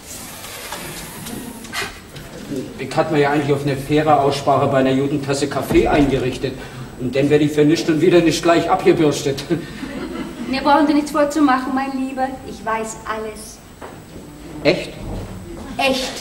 S6: Ich hatte mir ja eigentlich auf eine faire Aussprache bei einer guten Tasse Kaffee eingerichtet. Und dann werde ich für nichts und wieder nicht gleich abgebürstet.
S2: Mir brauchen Sie nichts vorzumachen, mein Lieber. Ich weiß alles.
S6: Echt?
S2: Echt.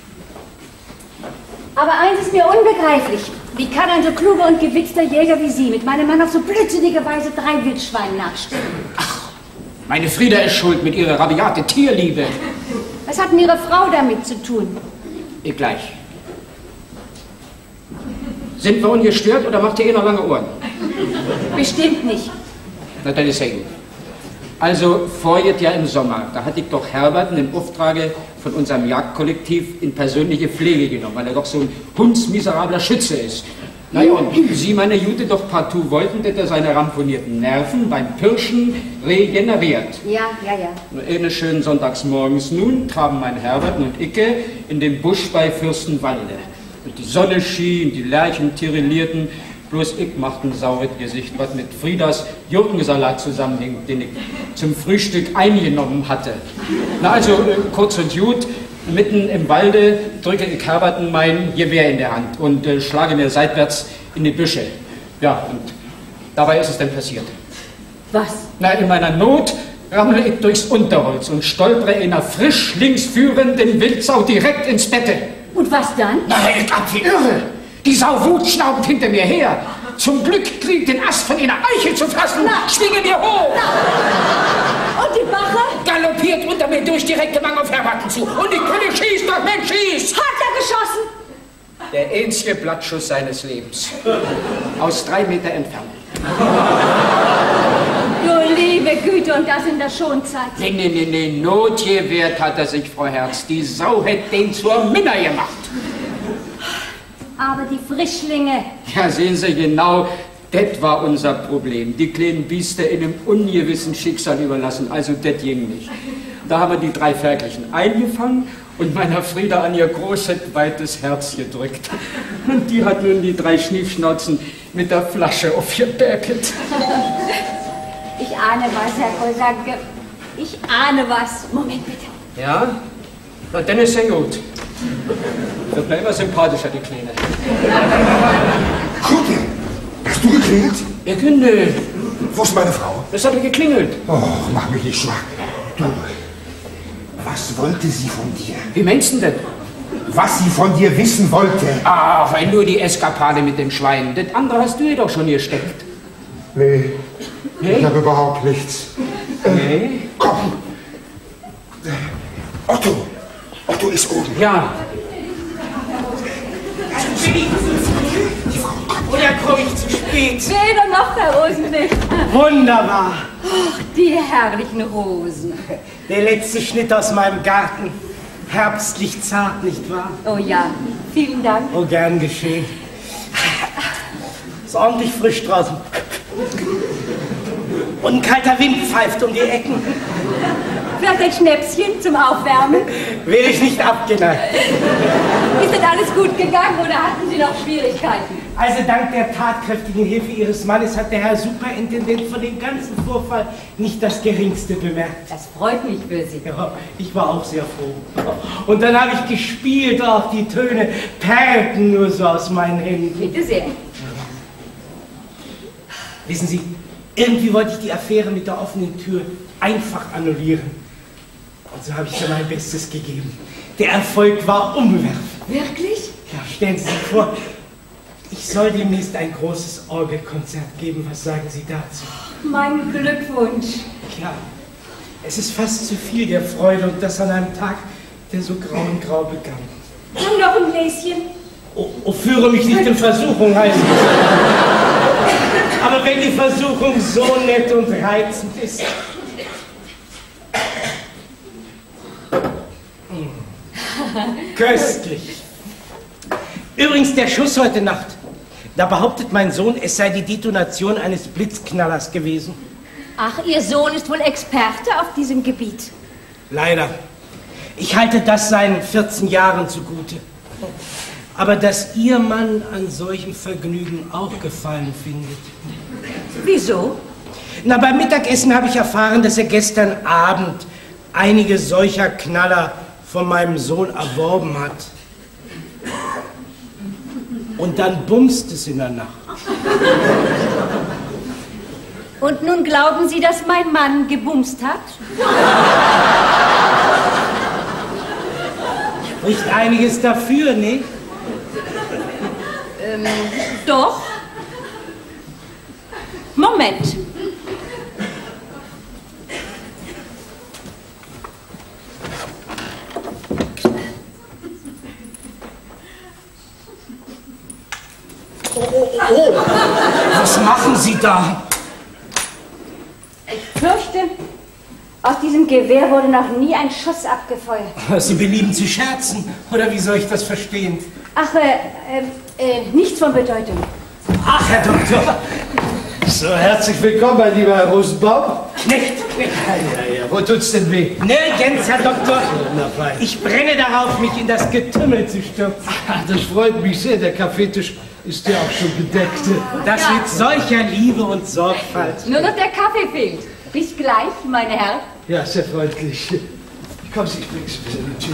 S2: Aber eins ist mir unbegreiflich. Wie kann ein so kluger und gewitzter Jäger wie Sie mit meinem Mann auf so blödsinnige Weise 3 Wildschweinen nachstellen?
S6: Ach, meine Frieda ist schuld mit ihrer rabiate Tierliebe.
S2: Was hat denn Ihre Frau damit zu tun?
S6: Ich gleich. Sind wir ungestört oder macht ihr eh noch lange Ohren?
S2: Bestimmt nicht.
S6: Na, dann ist ja gut. Also, vorher ja im Sommer, da hatte ich doch Herbert im Auftrage von unserem Jagdkollektiv in persönliche Pflege genommen, weil er doch so ein hundsmiserabler Schütze ist. Naja, und Sie, meine Jute, doch partout wollten, dass er seine ramponierten Nerven beim Pirschen regeneriert.
S2: Ja.
S6: Eines schönen Sonntagsmorgens nun traben mein Herbert und Icke in den Busch bei Fürstenwalde. Und die Sonne schien, die Lerchen tirillierten, bloß ich machte ein saures Gesicht, was mit Friedas Gurkensalat zusammenhing, den ich zum Frühstück eingenommen hatte. Na also, kurz und gut, mitten im Walde drücke ich Herberten mein Gewehr in der Hand und schlage mir seitwärts in die Büsche. Ja, und dabei ist es dann passiert.
S2: Was?
S6: Na, in meiner Not rammle ich durchs Unterholz und stolpere in einer frisch links führenden Wildsau direkt ins Bette.
S2: Und was dann?
S6: Na, ich ab wie irre. Die Sau wutschnaubend hinter mir her. Zum Glück kriegt den Ast von einer Eiche zu fassen. Schwinge mir hoch.
S2: Und die Bache?
S6: Galoppiert unter mir durch, direkt im Mang auf Herberten zu. Und ich könnte schießen, doch Mensch, schieß!
S2: Hat er geschossen?
S6: Der einzige Blattschuss seines Lebens. Aus 3 Meter Entfernung.
S2: Du liebe Güte, und das in der Schonzeit.
S6: Nee, Notgewehrt hat er sich, Frau Herz. Die Sau hätte den zur Minna gemacht.
S2: Aber die Frischlinge.
S6: Ja, sehen Sie genau, das war unser Problem. Die kleinen Biester in einem ungewissen Schicksal überlassen, also das ging nicht. Da haben wir die 3 Ferkelchen eingefangen und meiner Frieda an ihr großes, weites Herz gedrückt. Und die hat nun die 3 Schniefschnauzen mit der Flasche aufgebäcket.
S2: Ich ahne was, Herr Kosanke. Ich ahne was. Moment bitte.
S6: Ja? Na, dann ist ja gut. Wird mir immer sympathischer, die Kleine.
S4: Gute, hast du geklingelt?
S6: Ihr Kunde.
S4: Wo ist meine Frau?
S6: Das hat geklingelt.
S4: Oh, mach mich nicht schwach. Du, was wollte sie von dir?
S6: Wie meinst du denn?
S4: Was sie von dir wissen wollte?
S6: Ach, nur die Eskapade mit den Schweinen. Das andere hast du ihr doch schon gesteckt.
S4: Nee,
S6: Nee?
S4: ich habe überhaupt nichts.
S6: Nee?
S4: Komm. Otto ist oben.
S6: Ja.
S3: Oder komme ich zu spät?
S2: Weder noch, Herr Rosenknecht.
S3: Wunderbar.
S2: Ach, die herrlichen Rosen.
S3: Der letzte Schnitt aus meinem Garten. Herbstlich zart, nicht wahr?
S2: Oh ja, vielen Dank.
S3: Oh, gern geschehen. Ist ordentlich frisch draußen. Und ein kalter Wind pfeift um die Ecken.
S2: Vielleicht ein Schnäpschen zum Aufwärmen.
S3: Will ich nicht abgeneigt.
S2: Ist denn alles gut gegangen oder hatten Sie noch Schwierigkeiten?
S3: Also dank der tatkräftigen Hilfe Ihres Mannes hat der Herr Superintendent von dem ganzen Vorfall nicht das Geringste bemerkt.
S2: Das freut mich für Sie.
S3: Ja, ich war auch sehr froh. Und dann habe ich gespielt, auch die Töne perlten nur so aus meinen Händen.
S2: Bitte sehr.
S3: Wissen Sie, irgendwie wollte ich die Affäre mit der offenen Tür einfach annullieren. Und so habe ich mir mein Bestes gegeben. Der Erfolg war umwerfend.
S2: Wirklich?
S3: Ja, stellen Sie sich vor, ich soll demnächst ein großes Orgelkonzert geben. Was sagen Sie dazu?
S2: Mein Glückwunsch.
S3: Klar, es ist fast zu viel der Freude und das an einem Tag, der so grau und grau begann.
S2: Dann noch ein Gläschen.
S3: Oh, führe mich nicht in Versuchung, heißt es. Aber wenn die Versuchung so nett und reizend ist. Köstlich. Übrigens, der Schuss heute Nacht. Da behauptet mein Sohn, es sei die Detonation eines Blitzknallers gewesen.
S2: Ach, Ihr Sohn ist wohl Experte auf diesem Gebiet.
S3: Leider. Ich halte das seinen 14 Jahren zugute. Aber dass Ihr Mann an solchem Vergnügen auch Gefallen findet.
S2: Wieso?
S3: Na, beim Mittagessen habe ich erfahren, dass er gestern Abend einige solcher Knaller von meinem Sohn erworben hat. Und dann bumst es in der Nacht.
S2: Und nun glauben Sie, dass mein Mann gebumst hat?
S3: Spricht einiges dafür, nicht?
S2: Doch. Moment.
S3: Oh, was machen Sie da?
S2: Ich fürchte, aus diesem Gewehr wurde noch nie ein Schuss abgefeuert.
S3: Sie belieben zu scherzen, oder wie soll ich das verstehen?
S2: Ach, nichts von Bedeutung.
S3: Ach, Herr Doktor.
S7: So, herzlich willkommen, mein lieber Herr Rosenbaum.
S3: Knecht.
S7: Ja, wo tut's denn weh?
S3: Nirgends, Herr Doktor. Ich brenne darauf, mich in das Getümmel zu stürzen.
S7: Das freut mich sehr, der Kaffeetisch ist ja auch schon gedeckt.
S3: Das mit solcher Liebe und Sorgfalt.
S2: Nur noch der Kaffee fehlt. Bis gleich, meine Herren.
S7: Ja, sehr freundlich. Kommen Sie, ich bring's bis an die Tür.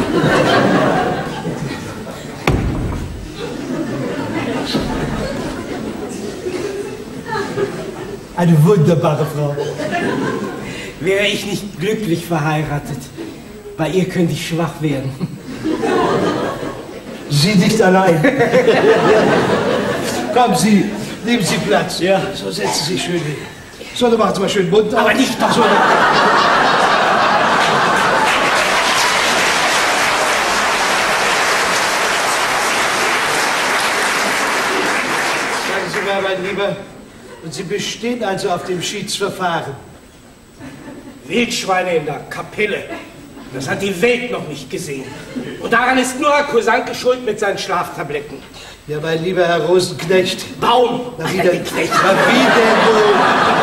S7: Eine wunderbare Frau.
S3: Wäre ich nicht glücklich verheiratet, bei ihr könnte ich schwach werden.
S7: Sie nicht allein. Kommen Sie, nehmen Sie Platz. Ja. So, setzen Sie sich schön hin. So, dann machen Sie mal schön Mund auf.
S3: Aber nicht doch.
S7: So. Sagen Sie mal, mein Lieber, und Sie bestehen also auf dem Schiedsverfahren?
S3: Wildschweine in der Kapelle. Das hat die Welt noch nicht gesehen. Und daran ist nur Herr Kosanke schuld mit seinen Schlaftabletten.
S7: Ja, mein lieber Herr Rosenknecht.
S3: Baum!
S7: Na, wie denn? Na, wie denn wohl?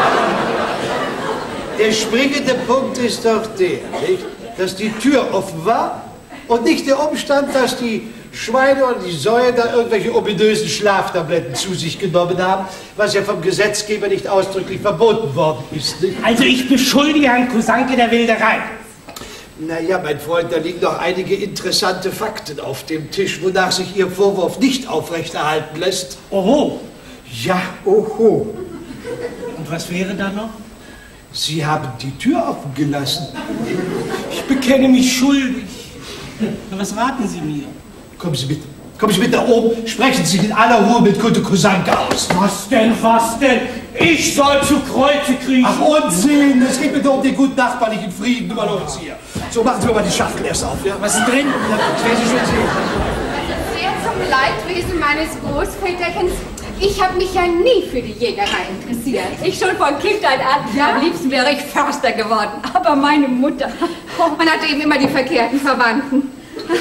S7: Der springende Punkt ist doch der, nicht? Dass die Tür offen war und nicht der Umstand, dass die Schweine oder die Säue da irgendwelche ominösen Schlaftabletten zu sich genommen haben, was ja vom Gesetzgeber nicht ausdrücklich verboten worden ist. Nicht?
S3: Also ich beschuldige Herrn Kusanke der Wilderei.
S7: Naja, mein Freund, da liegen noch einige interessante Fakten auf dem Tisch, wonach sich Ihr Vorwurf nicht aufrechterhalten lässt.
S3: Oho.
S7: Ja, oho.
S3: Und was wäre da noch?
S7: Sie haben die Tür offen gelassen.
S3: Ich bekenne mich schuldig. Na, was raten Sie mir?
S7: Kommen Sie mit. Kommen Sie mit nach oben. Sprechen Sie in aller Ruhe mit Kunde Kusanke aus.
S3: Was denn, was denn? Ich soll zu Kreuze kriechen.
S7: Ach, Unsinn. Es geht mir doch um den guten nachbarlichen Frieden. Mal los hier. So, machen Sie mir mal die Schachtel erst auf. Ja? Was ist drin? Das werden Sie schon sehen.
S5: Sehr zum Leidwesen meines Großväterchens. Ich habe mich ja nie für die Jägerei interessiert.
S2: Ich schon von Kindheit an.
S5: Ja?
S2: Am liebsten wäre ich Förster geworden. Aber meine Mutter...
S5: Man hatte eben immer die verkehrten Verwandten.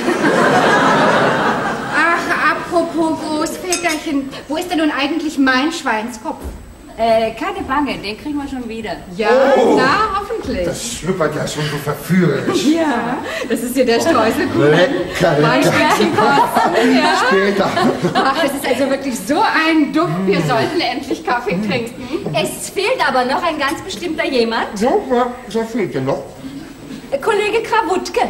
S5: Ach, apropos Großväterchen, wo ist denn nun eigentlich mein Schweinskopf?
S2: Keine Bange, den kriegen wir schon wieder.
S5: Ja, na, hoffentlich.
S4: Das schnuppert ja schon so verführerisch.
S5: Ja, das ist ja der Streuselkuchen.
S4: Lecker,
S5: Mein
S4: lecker.
S5: Sternkosten, ja.
S4: Später.
S5: Ach, es ist also wirklich so ein Duft. Wir sollten endlich Kaffee trinken.
S2: Es fehlt aber noch ein ganz bestimmter jemand.
S4: So, so fehlt dir noch.
S2: Kollege Krawutke.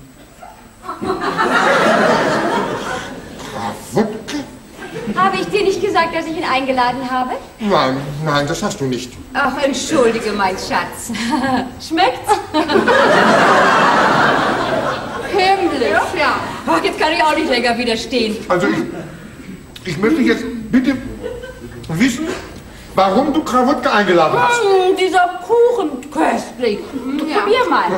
S4: Krawutke?
S2: Habe ich dir nicht gesagt, dass ich ihn eingeladen habe?
S4: Nein, nein, das hast du nicht.
S2: Ach, entschuldige, mein Schatz. Schmeckt's?
S5: Himmlisch, ja.
S2: Ach, jetzt kann ich auch nicht länger widerstehen.
S4: Also ich möchte jetzt bitte wissen, warum du Krawutke eingeladen hast.
S2: Dieser Kuchen, köstlich.
S5: Ja.
S2: Probier mal.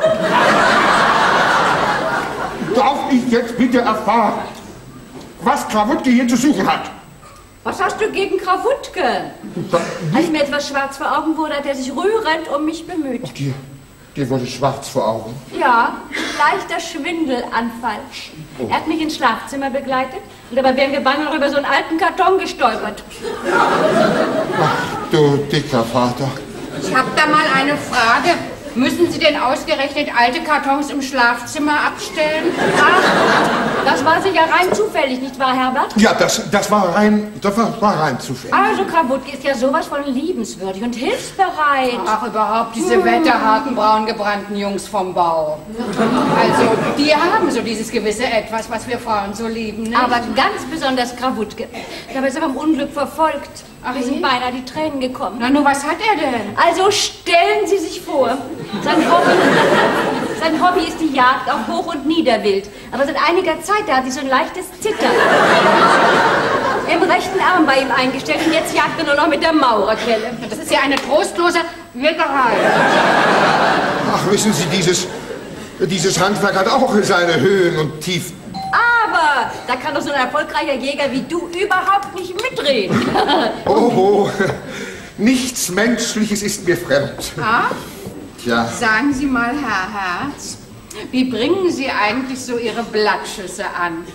S4: Darf ich jetzt bitte erfahren, was Krawutke hier zu suchen hat?
S2: Was hast du gegen Krawutke? Als mir etwas schwarz vor Augen wurde, hat er sich rührend um mich bemüht.
S4: Dir wurde schwarz vor Augen.
S2: Ja, leichter Schwindelanfall. Er hat mich ins Schlafzimmer begleitet und dabei wären wir beinahe über so einen alten Karton gestolpert.
S4: Ach, du dicker Vater.
S5: Ich habe da mal eine Frage. Müssen Sie denn ausgerechnet alte Kartons im Schlafzimmer abstellen?
S2: Ach, das war sicher rein zufällig, nicht wahr, Herbert?
S4: Ja, das war rein zufällig.
S2: Also, Krawutke ist ja sowas von liebenswürdig und hilfsbereit.
S5: Ach, überhaupt diese wetterharten, braungebrannten Jungs vom Bau. Also, die haben so dieses gewisse Etwas, was wir Frauen so lieben, ne?
S2: Aber ganz besonders Krawutke. Dabei ist er vom Unglück verfolgt.
S5: Ach,
S2: Wir sind beinahe die Tränen gekommen.
S5: Na, nur was hat er denn?
S2: Also stellen Sie sich vor, sein Hobby ist die Jagd auf Hoch- und Niederwild. Aber seit einiger Zeit, da hat sich so ein leichtes Zittern im rechten Arm bei ihm eingestellt und jetzt jagt er nur noch mit der Maurerkelle.
S5: Das ist ja eine trostlose Wirkerei.
S4: Ach, wissen Sie, dieses Handwerk hat auch seine Höhen und Tiefen.
S2: Aber da kann doch so ein erfolgreicher Jäger wie du überhaupt nicht mitreden.
S4: Oh, nichts Menschliches ist mir fremd.
S5: Ah?
S4: Tja.
S5: Sagen Sie mal, Herr Herz, wie bringen Sie eigentlich so Ihre Blattschüsse an?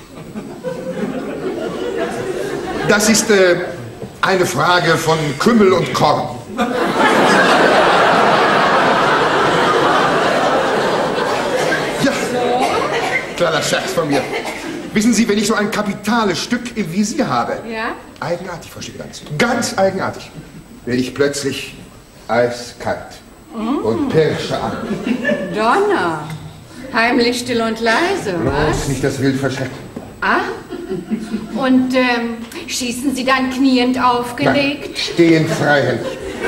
S4: Das ist eine Frage von Kümmel und Korn. Ja, kleiner Scherz von mir. Wissen Sie, wenn ich so ein kapitales Stück im Visier habe,
S5: Ja?
S4: eigenartig, Frau Schickedanz, ganz eigenartig, werde ich plötzlich eiskalt und pirsche an.
S5: Donner. Heimlich, still und leise, was?
S4: Bloß nicht das Wild verschrecken.
S5: Ah? Und schießen Sie dann kniend aufgelegt?
S4: Nein, stehend freihändig.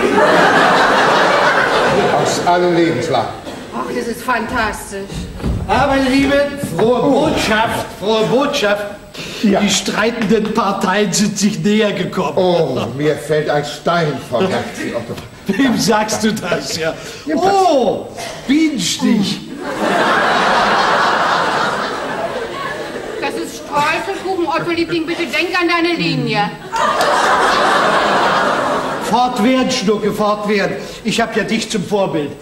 S4: Aus allen Lebenslagen.
S5: Ach, das ist fantastisch.
S7: Ah, meine Lieben, frohe Botschaft. Ja. Die streitenden Parteien sind sich näher gekommen.
S4: Oh, mir fällt ein Stein vom Herzen, Otto.
S7: Wem sagst du das, ja? Oh, Bienenstich.
S5: Das ist Streuselkuchen, Otto Liebling, bitte denk an deine Linie.
S7: Fortwährend, Schnucke, fortwährend. Ich habe ja dich zum Vorbild.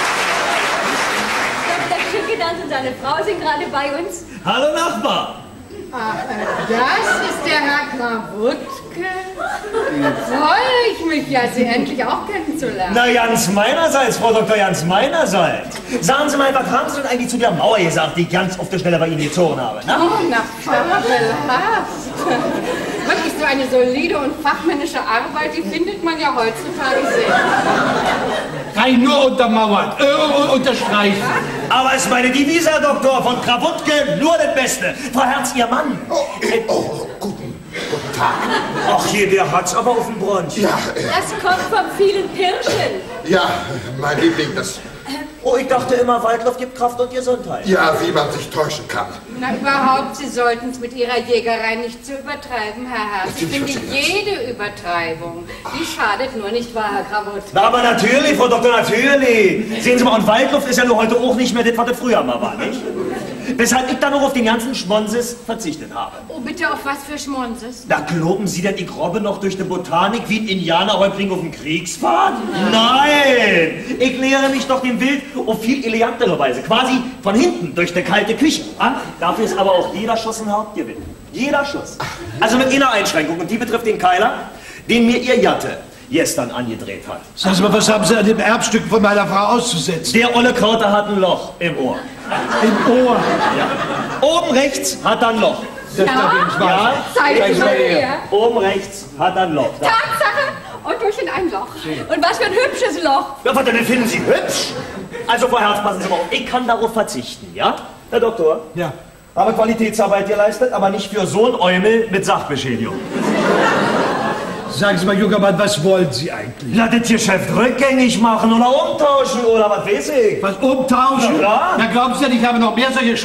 S2: Dr. Schickedanz und seine Frau sind gerade bei uns.
S9: Hallo Nachbar!
S5: Ach, das ist der Herr Krawutke. Freue ich mich ja, Sie endlich auch kennenzulernen.
S9: Na, ganz meinerseits, Frau Doktor, ganz meinerseits. Sagen Sie mal, was haben Sie denn eigentlich zu der Mauer gesagt, die ich ganz auf der Stelle bei Ihnen gezogen habe? Na?
S5: Oh, na, fabelhaft. Wirklich so eine solide und fachmännische Arbeit, die findet man ja heutzutage selten.
S7: Rein nur untermauern, unterstreichen.
S9: Aber es ist meine Devise, Herr Doktor, von Krawutke nur das Beste. Frau Herz, Ihr Mann.
S4: Guten Tag.
S9: Ach, hier, der hat's aber auf dem Brunch.
S4: Ja,
S2: Das kommt vom vielen Pirschen.
S4: ja, mein Liebling, das...
S9: Oh, ich dachte immer, Waldlauf gibt Kraft und Gesundheit.
S4: Ja, wie man sich täuschen kann.
S5: Na, überhaupt, Sie sollten es mit Ihrer Jägerei nicht zu übertreiben, Herr Herz. Ich finde, jede Übertreibung, die schadet nur, nicht wahr, Herr Krawutke?
S9: Na, aber natürlich, Frau Doktor, natürlich. Sehen Sie mal, und Waldluft ist ja nur heute auch nicht mehr das, was das früher mal war, nicht? Weshalb ich dann noch auf den ganzen Schmonses verzichtet habe.
S5: Oh, bitte auf was für Schmonses?
S9: Na, glauben Sie denn, ich robbe noch durch die Botanik wie ein Indianerhäuptling auf dem Kriegsfahrt? Nein! Ich lehre mich doch dem Wild auf viel elegantere Weise, quasi von hinten durch die kalte Küche. Dafür ist aber auch jeder Schuss ein Hauptgewinn. Jeder Schuss. Also mit einer Einschränkung, und die betrifft den Keiler, den mir Ihr Jatte gestern angedreht hat.
S7: Sagen Sie mal, was haben Sie an dem Erbstück von meiner Frau auszusetzen?
S9: Der olle Krauter hat ein Loch im Ohr.
S7: Im Ohr?
S9: Ja. Oben rechts hat er ein Loch.
S5: Ja? Zeig mal her.
S9: Oben rechts hat er ein Loch. Da.
S5: Tatsache! Und durch in ein Loch.
S2: Und was für ein hübsches Loch.
S9: Ja, was denn finden Sie hübsch? Also, Frau Herz, passen Sie mal auf. Ich kann darauf verzichten, ja? Herr Doktor?
S7: Ja.
S9: Habe Qualitätsarbeit geleistet, aber nicht für so ein Eumel mit Sachbeschädigung.
S7: Sagen Sie mal, junger Mann, was wollen Sie eigentlich?
S9: Na, das Geschäft rückgängig machen oder umtauschen oder was weiß ich.
S7: Was, umtauschen?
S9: Na klar.
S7: Na, glauben Sie denn, ich habe noch mehr solche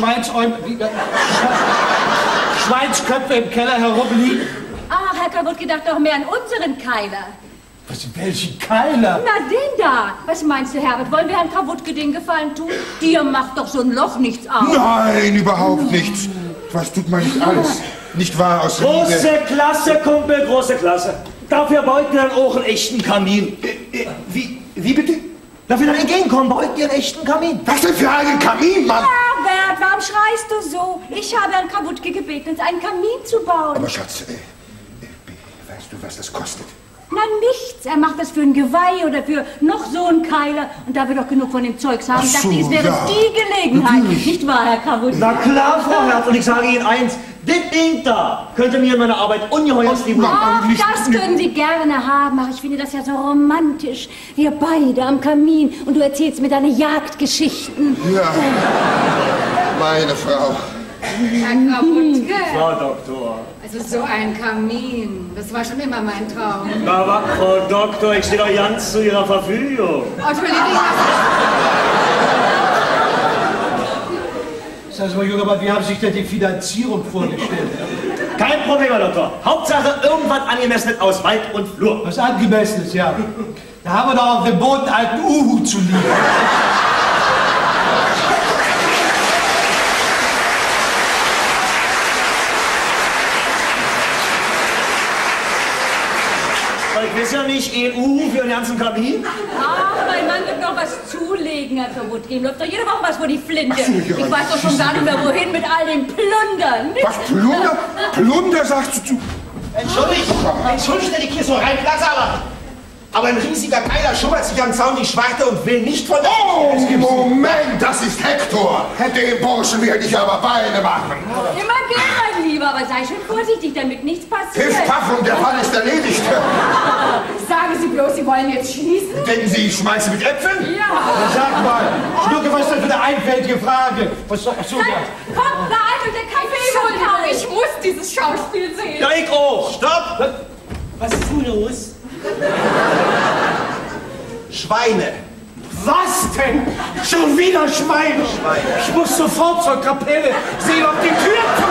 S7: Schweinsköpfe im Keller herumliegen?
S2: Ach, Herr Krawutke dachte doch mehr an unseren Keiler.
S7: Was, welchen Keiler?
S2: Na, den da. Was meinst du, Herbert? Wollen wir Herrn Krawutke den Gefallen tun? Dir macht doch so ein Loch nichts aus.
S4: Nein, überhaupt nichts. Was tut man nicht alles? Nicht wahr, aus Liebe?
S9: Große Klasse, Kumpel, große Klasse. Dafür baut ihr dann auch einen echten Kamin.
S4: Wie bitte?
S9: Dafür dann entgegenkommen, baut ihr einen echten Kamin.
S4: Was denn für einen Kamin, Mann?
S2: Herbert, warum schreist du so? Ich habe Herrn Krawutke gebeten, uns einen Kamin zu bauen.
S4: Aber Schatz, weißt du, was das kostet?
S2: Na, nichts. Er macht das für ein Geweih oder für noch so einen Keiler. Und da wir doch genug von dem Zeugs haben,
S4: Ach so,
S2: dachte ich, es wäre
S4: ja.
S2: die Gelegenheit.
S4: Natürlich.
S2: Nicht wahr, Herr Krawutke?
S9: Na klar, Frau Herz, und ich sage Ihnen eins, das Ding da könnte mir in meiner Arbeit ungeheuer stimulieren.
S2: Ach, das können Sie gerne haben. Ach, ich finde das ja so romantisch. Wir beide am Kamin und du erzählst mir deine Jagdgeschichten.
S4: Ja, meine Frau.
S5: Herr Krawutke.
S9: Frau Doktor.
S5: Also so ein Kamin, das war schon immer mein Traum.
S9: Aber, Frau Doktor, ich stehe doch ganz zu Ihrer Verfügung.
S5: Entschuldigung,
S7: Sagen Sie mal, junger Mann, wie haben Sie sich denn die Finanzierung vorgestellt?
S9: Kein Problem, Herr Doktor. Hauptsache irgendwas angemessenes aus Wald und Flur.
S7: Was Angemessenes, ja. Da haben wir doch auf dem Boden einen alten Uhu zu liegen.
S9: Ich weiß ja nicht, ein Uhu für den ganzen Kamin.
S2: Ach, mein Mann wird noch was zulegen, Herr Krawutke. Ihm läuft doch jede Woche was vor die Flinte. Ich weiß doch schon gar nicht mehr, wohin mit all dem Plundern.
S4: Was, Plunder? Plunder, sagst du zu?
S1: Entschuldigt, dass ich hier so reinplatze, aber ein riesiger Keiler schummert sich am Zaun die Schwarte und will nicht von...
S4: Oh, Moment, das ist Hektor. Dem Burschen werde ich aber Beine machen.
S2: Immer gern, mein Lieber, aber sei schon vorsichtig, damit nichts passiert.
S4: Piff, paff und der Fall ist erledigt.
S5: sagen Sie bloß, Sie wollen jetzt schließen?
S4: Denken Sie, ich schmeiße mit Äpfeln?
S5: Ja.
S7: Sag mal, Schnucke, was ist denn für eine einfältige Frage? Was soll... Achso, ja.
S2: Kommt, beeilt euch, der Kaffee ist schon kalt.
S5: Ich muss dieses Schauspiel sehen.
S9: Ja, ich auch.
S1: Stopp!
S7: Was ist denn los?
S1: Schweine.
S7: Was denn? Schon wieder Schweine? Ich muss sofort zur Kapelle. Sehen, ob die Tür zu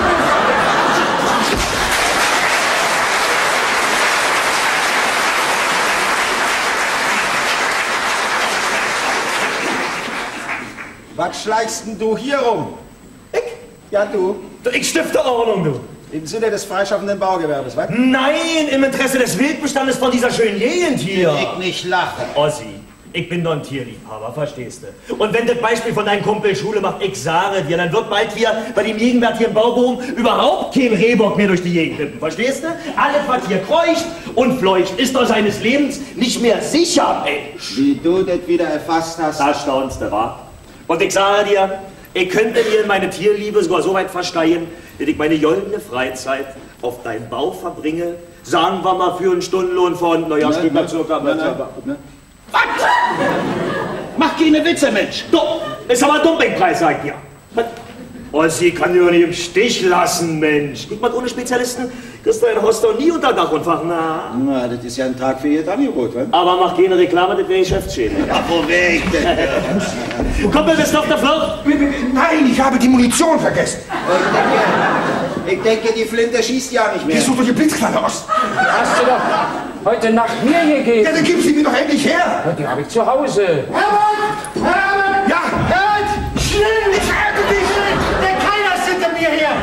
S1: Was schleichst denn du hier rum? Ich? Ja, du.
S9: Ich stifte Ordnung, du.
S1: Im Sinne des freischaffenden Baugewerbes, was?
S9: Nein, im Interesse des Wildbestandes von dieser schönen Gegend hier.
S1: Ich nicht lache.
S9: Ossi, Ich bin doch ein Tierliebhaber, verstehst du? Und wenn das Beispiel von deinem Kumpel Schule macht, ich sage dir, dann wird bald hier bei dem gegenwärtigen Bauboom überhaupt kein Rehbock mehr durch die Gegend wippen, verstehst du? Alles, was hier kreucht und fleucht, ist doch seines Lebens nicht mehr sicher, Mensch.
S1: Wie du das wieder erfasst hast.
S9: Da staunst du, wa? Und ich sage dir, ich könnte mir meine Tierliebe sogar so weit versteigen, dass ich meine goldene Freizeit auf deinem Bau verbringe, sagen wir mal für einen Stundenlohn von, naja, steht da circa...
S1: Was? Mach keine Witze, Mensch!
S9: Doch, ist aber ein Dumpingpreis, sagt ihr. Ossi kann dich doch nicht im Stich lassen, Mensch. Guck mal, ohne Spezialisten kriegst du ein Haus doch nie unter Dach und Fach.
S1: Na, das ist ja ein Tag für ihr Angebot, wa?
S9: Aber mach keine Reklame, das wäre Geschäftsschäden.
S1: Ja, wo weg denn?
S9: Du kommst bist auf der Flucht?
S4: Nein, ich habe die Munition vergessen.
S1: Ich denke, die Flinte schießt ja nicht mehr.
S4: Hier sucht doch die Blitzknalle aus.
S6: Die hast du doch heute Nacht mir gegeben.
S4: Ja, dann gib sie mir doch endlich her.
S6: Ja, die habe ich zu Hause.
S3: Herbert! Herbert!
S4: Ja!
S3: Herbert! Schnell! Ich rette dich! Der Keiner ist hinter mir her!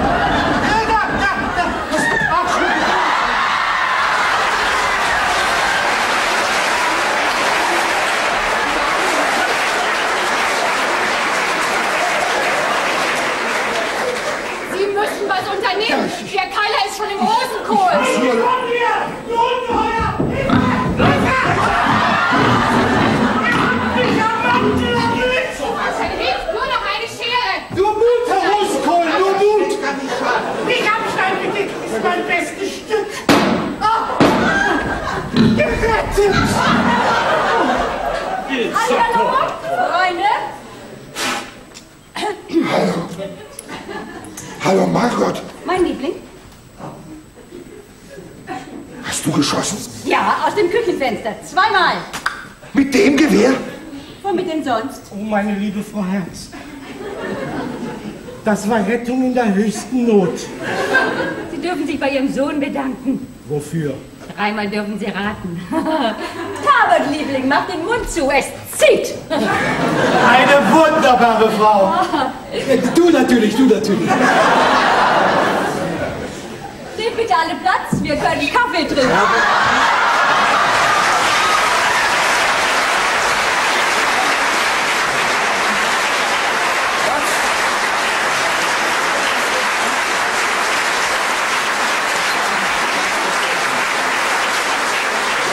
S3: Ach, schnell!
S5: Sie müssen was unternehmen. Der Keiler ist schon im Rosenkohl. Es hilft nur noch eine Schere.
S3: Nur Mut, Herr Rosenkohl, nur Mut! Ich hab Steingedeck, ist mein bestes Stück. Gerettet!
S2: Hallo, Freunde.
S4: Hallo. Hallo, Margot.
S2: Mein Liebling?
S4: Hast du geschossen?
S2: Ja, aus dem Küchenfenster. Zweimal.
S4: Mit dem Gewehr?
S2: Womit denn sonst?
S3: Oh, meine liebe Frau Herz. Das war Rettung in der höchsten Not.
S2: Sie dürfen sich bei Ihrem Sohn bedanken.
S3: Wofür?
S2: Dreimal dürfen Sie raten. Herbert, Liebling, mach den Mund zu, es zieht.
S3: Eine wunderbare Frau. Du natürlich, du natürlich.
S2: Nehmt bitte alle Platz, wir können Kaffee trinken.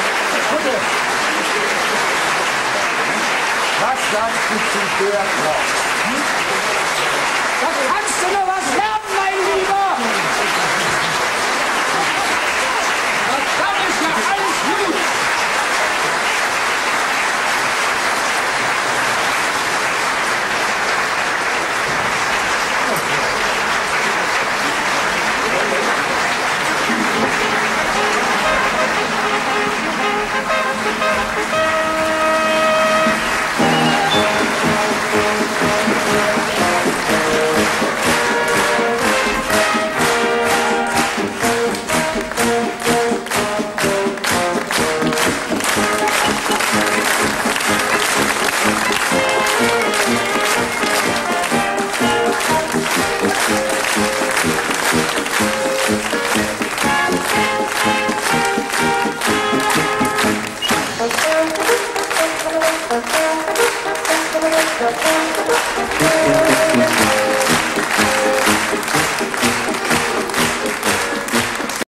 S4: Was sagst du zum Bärkopf?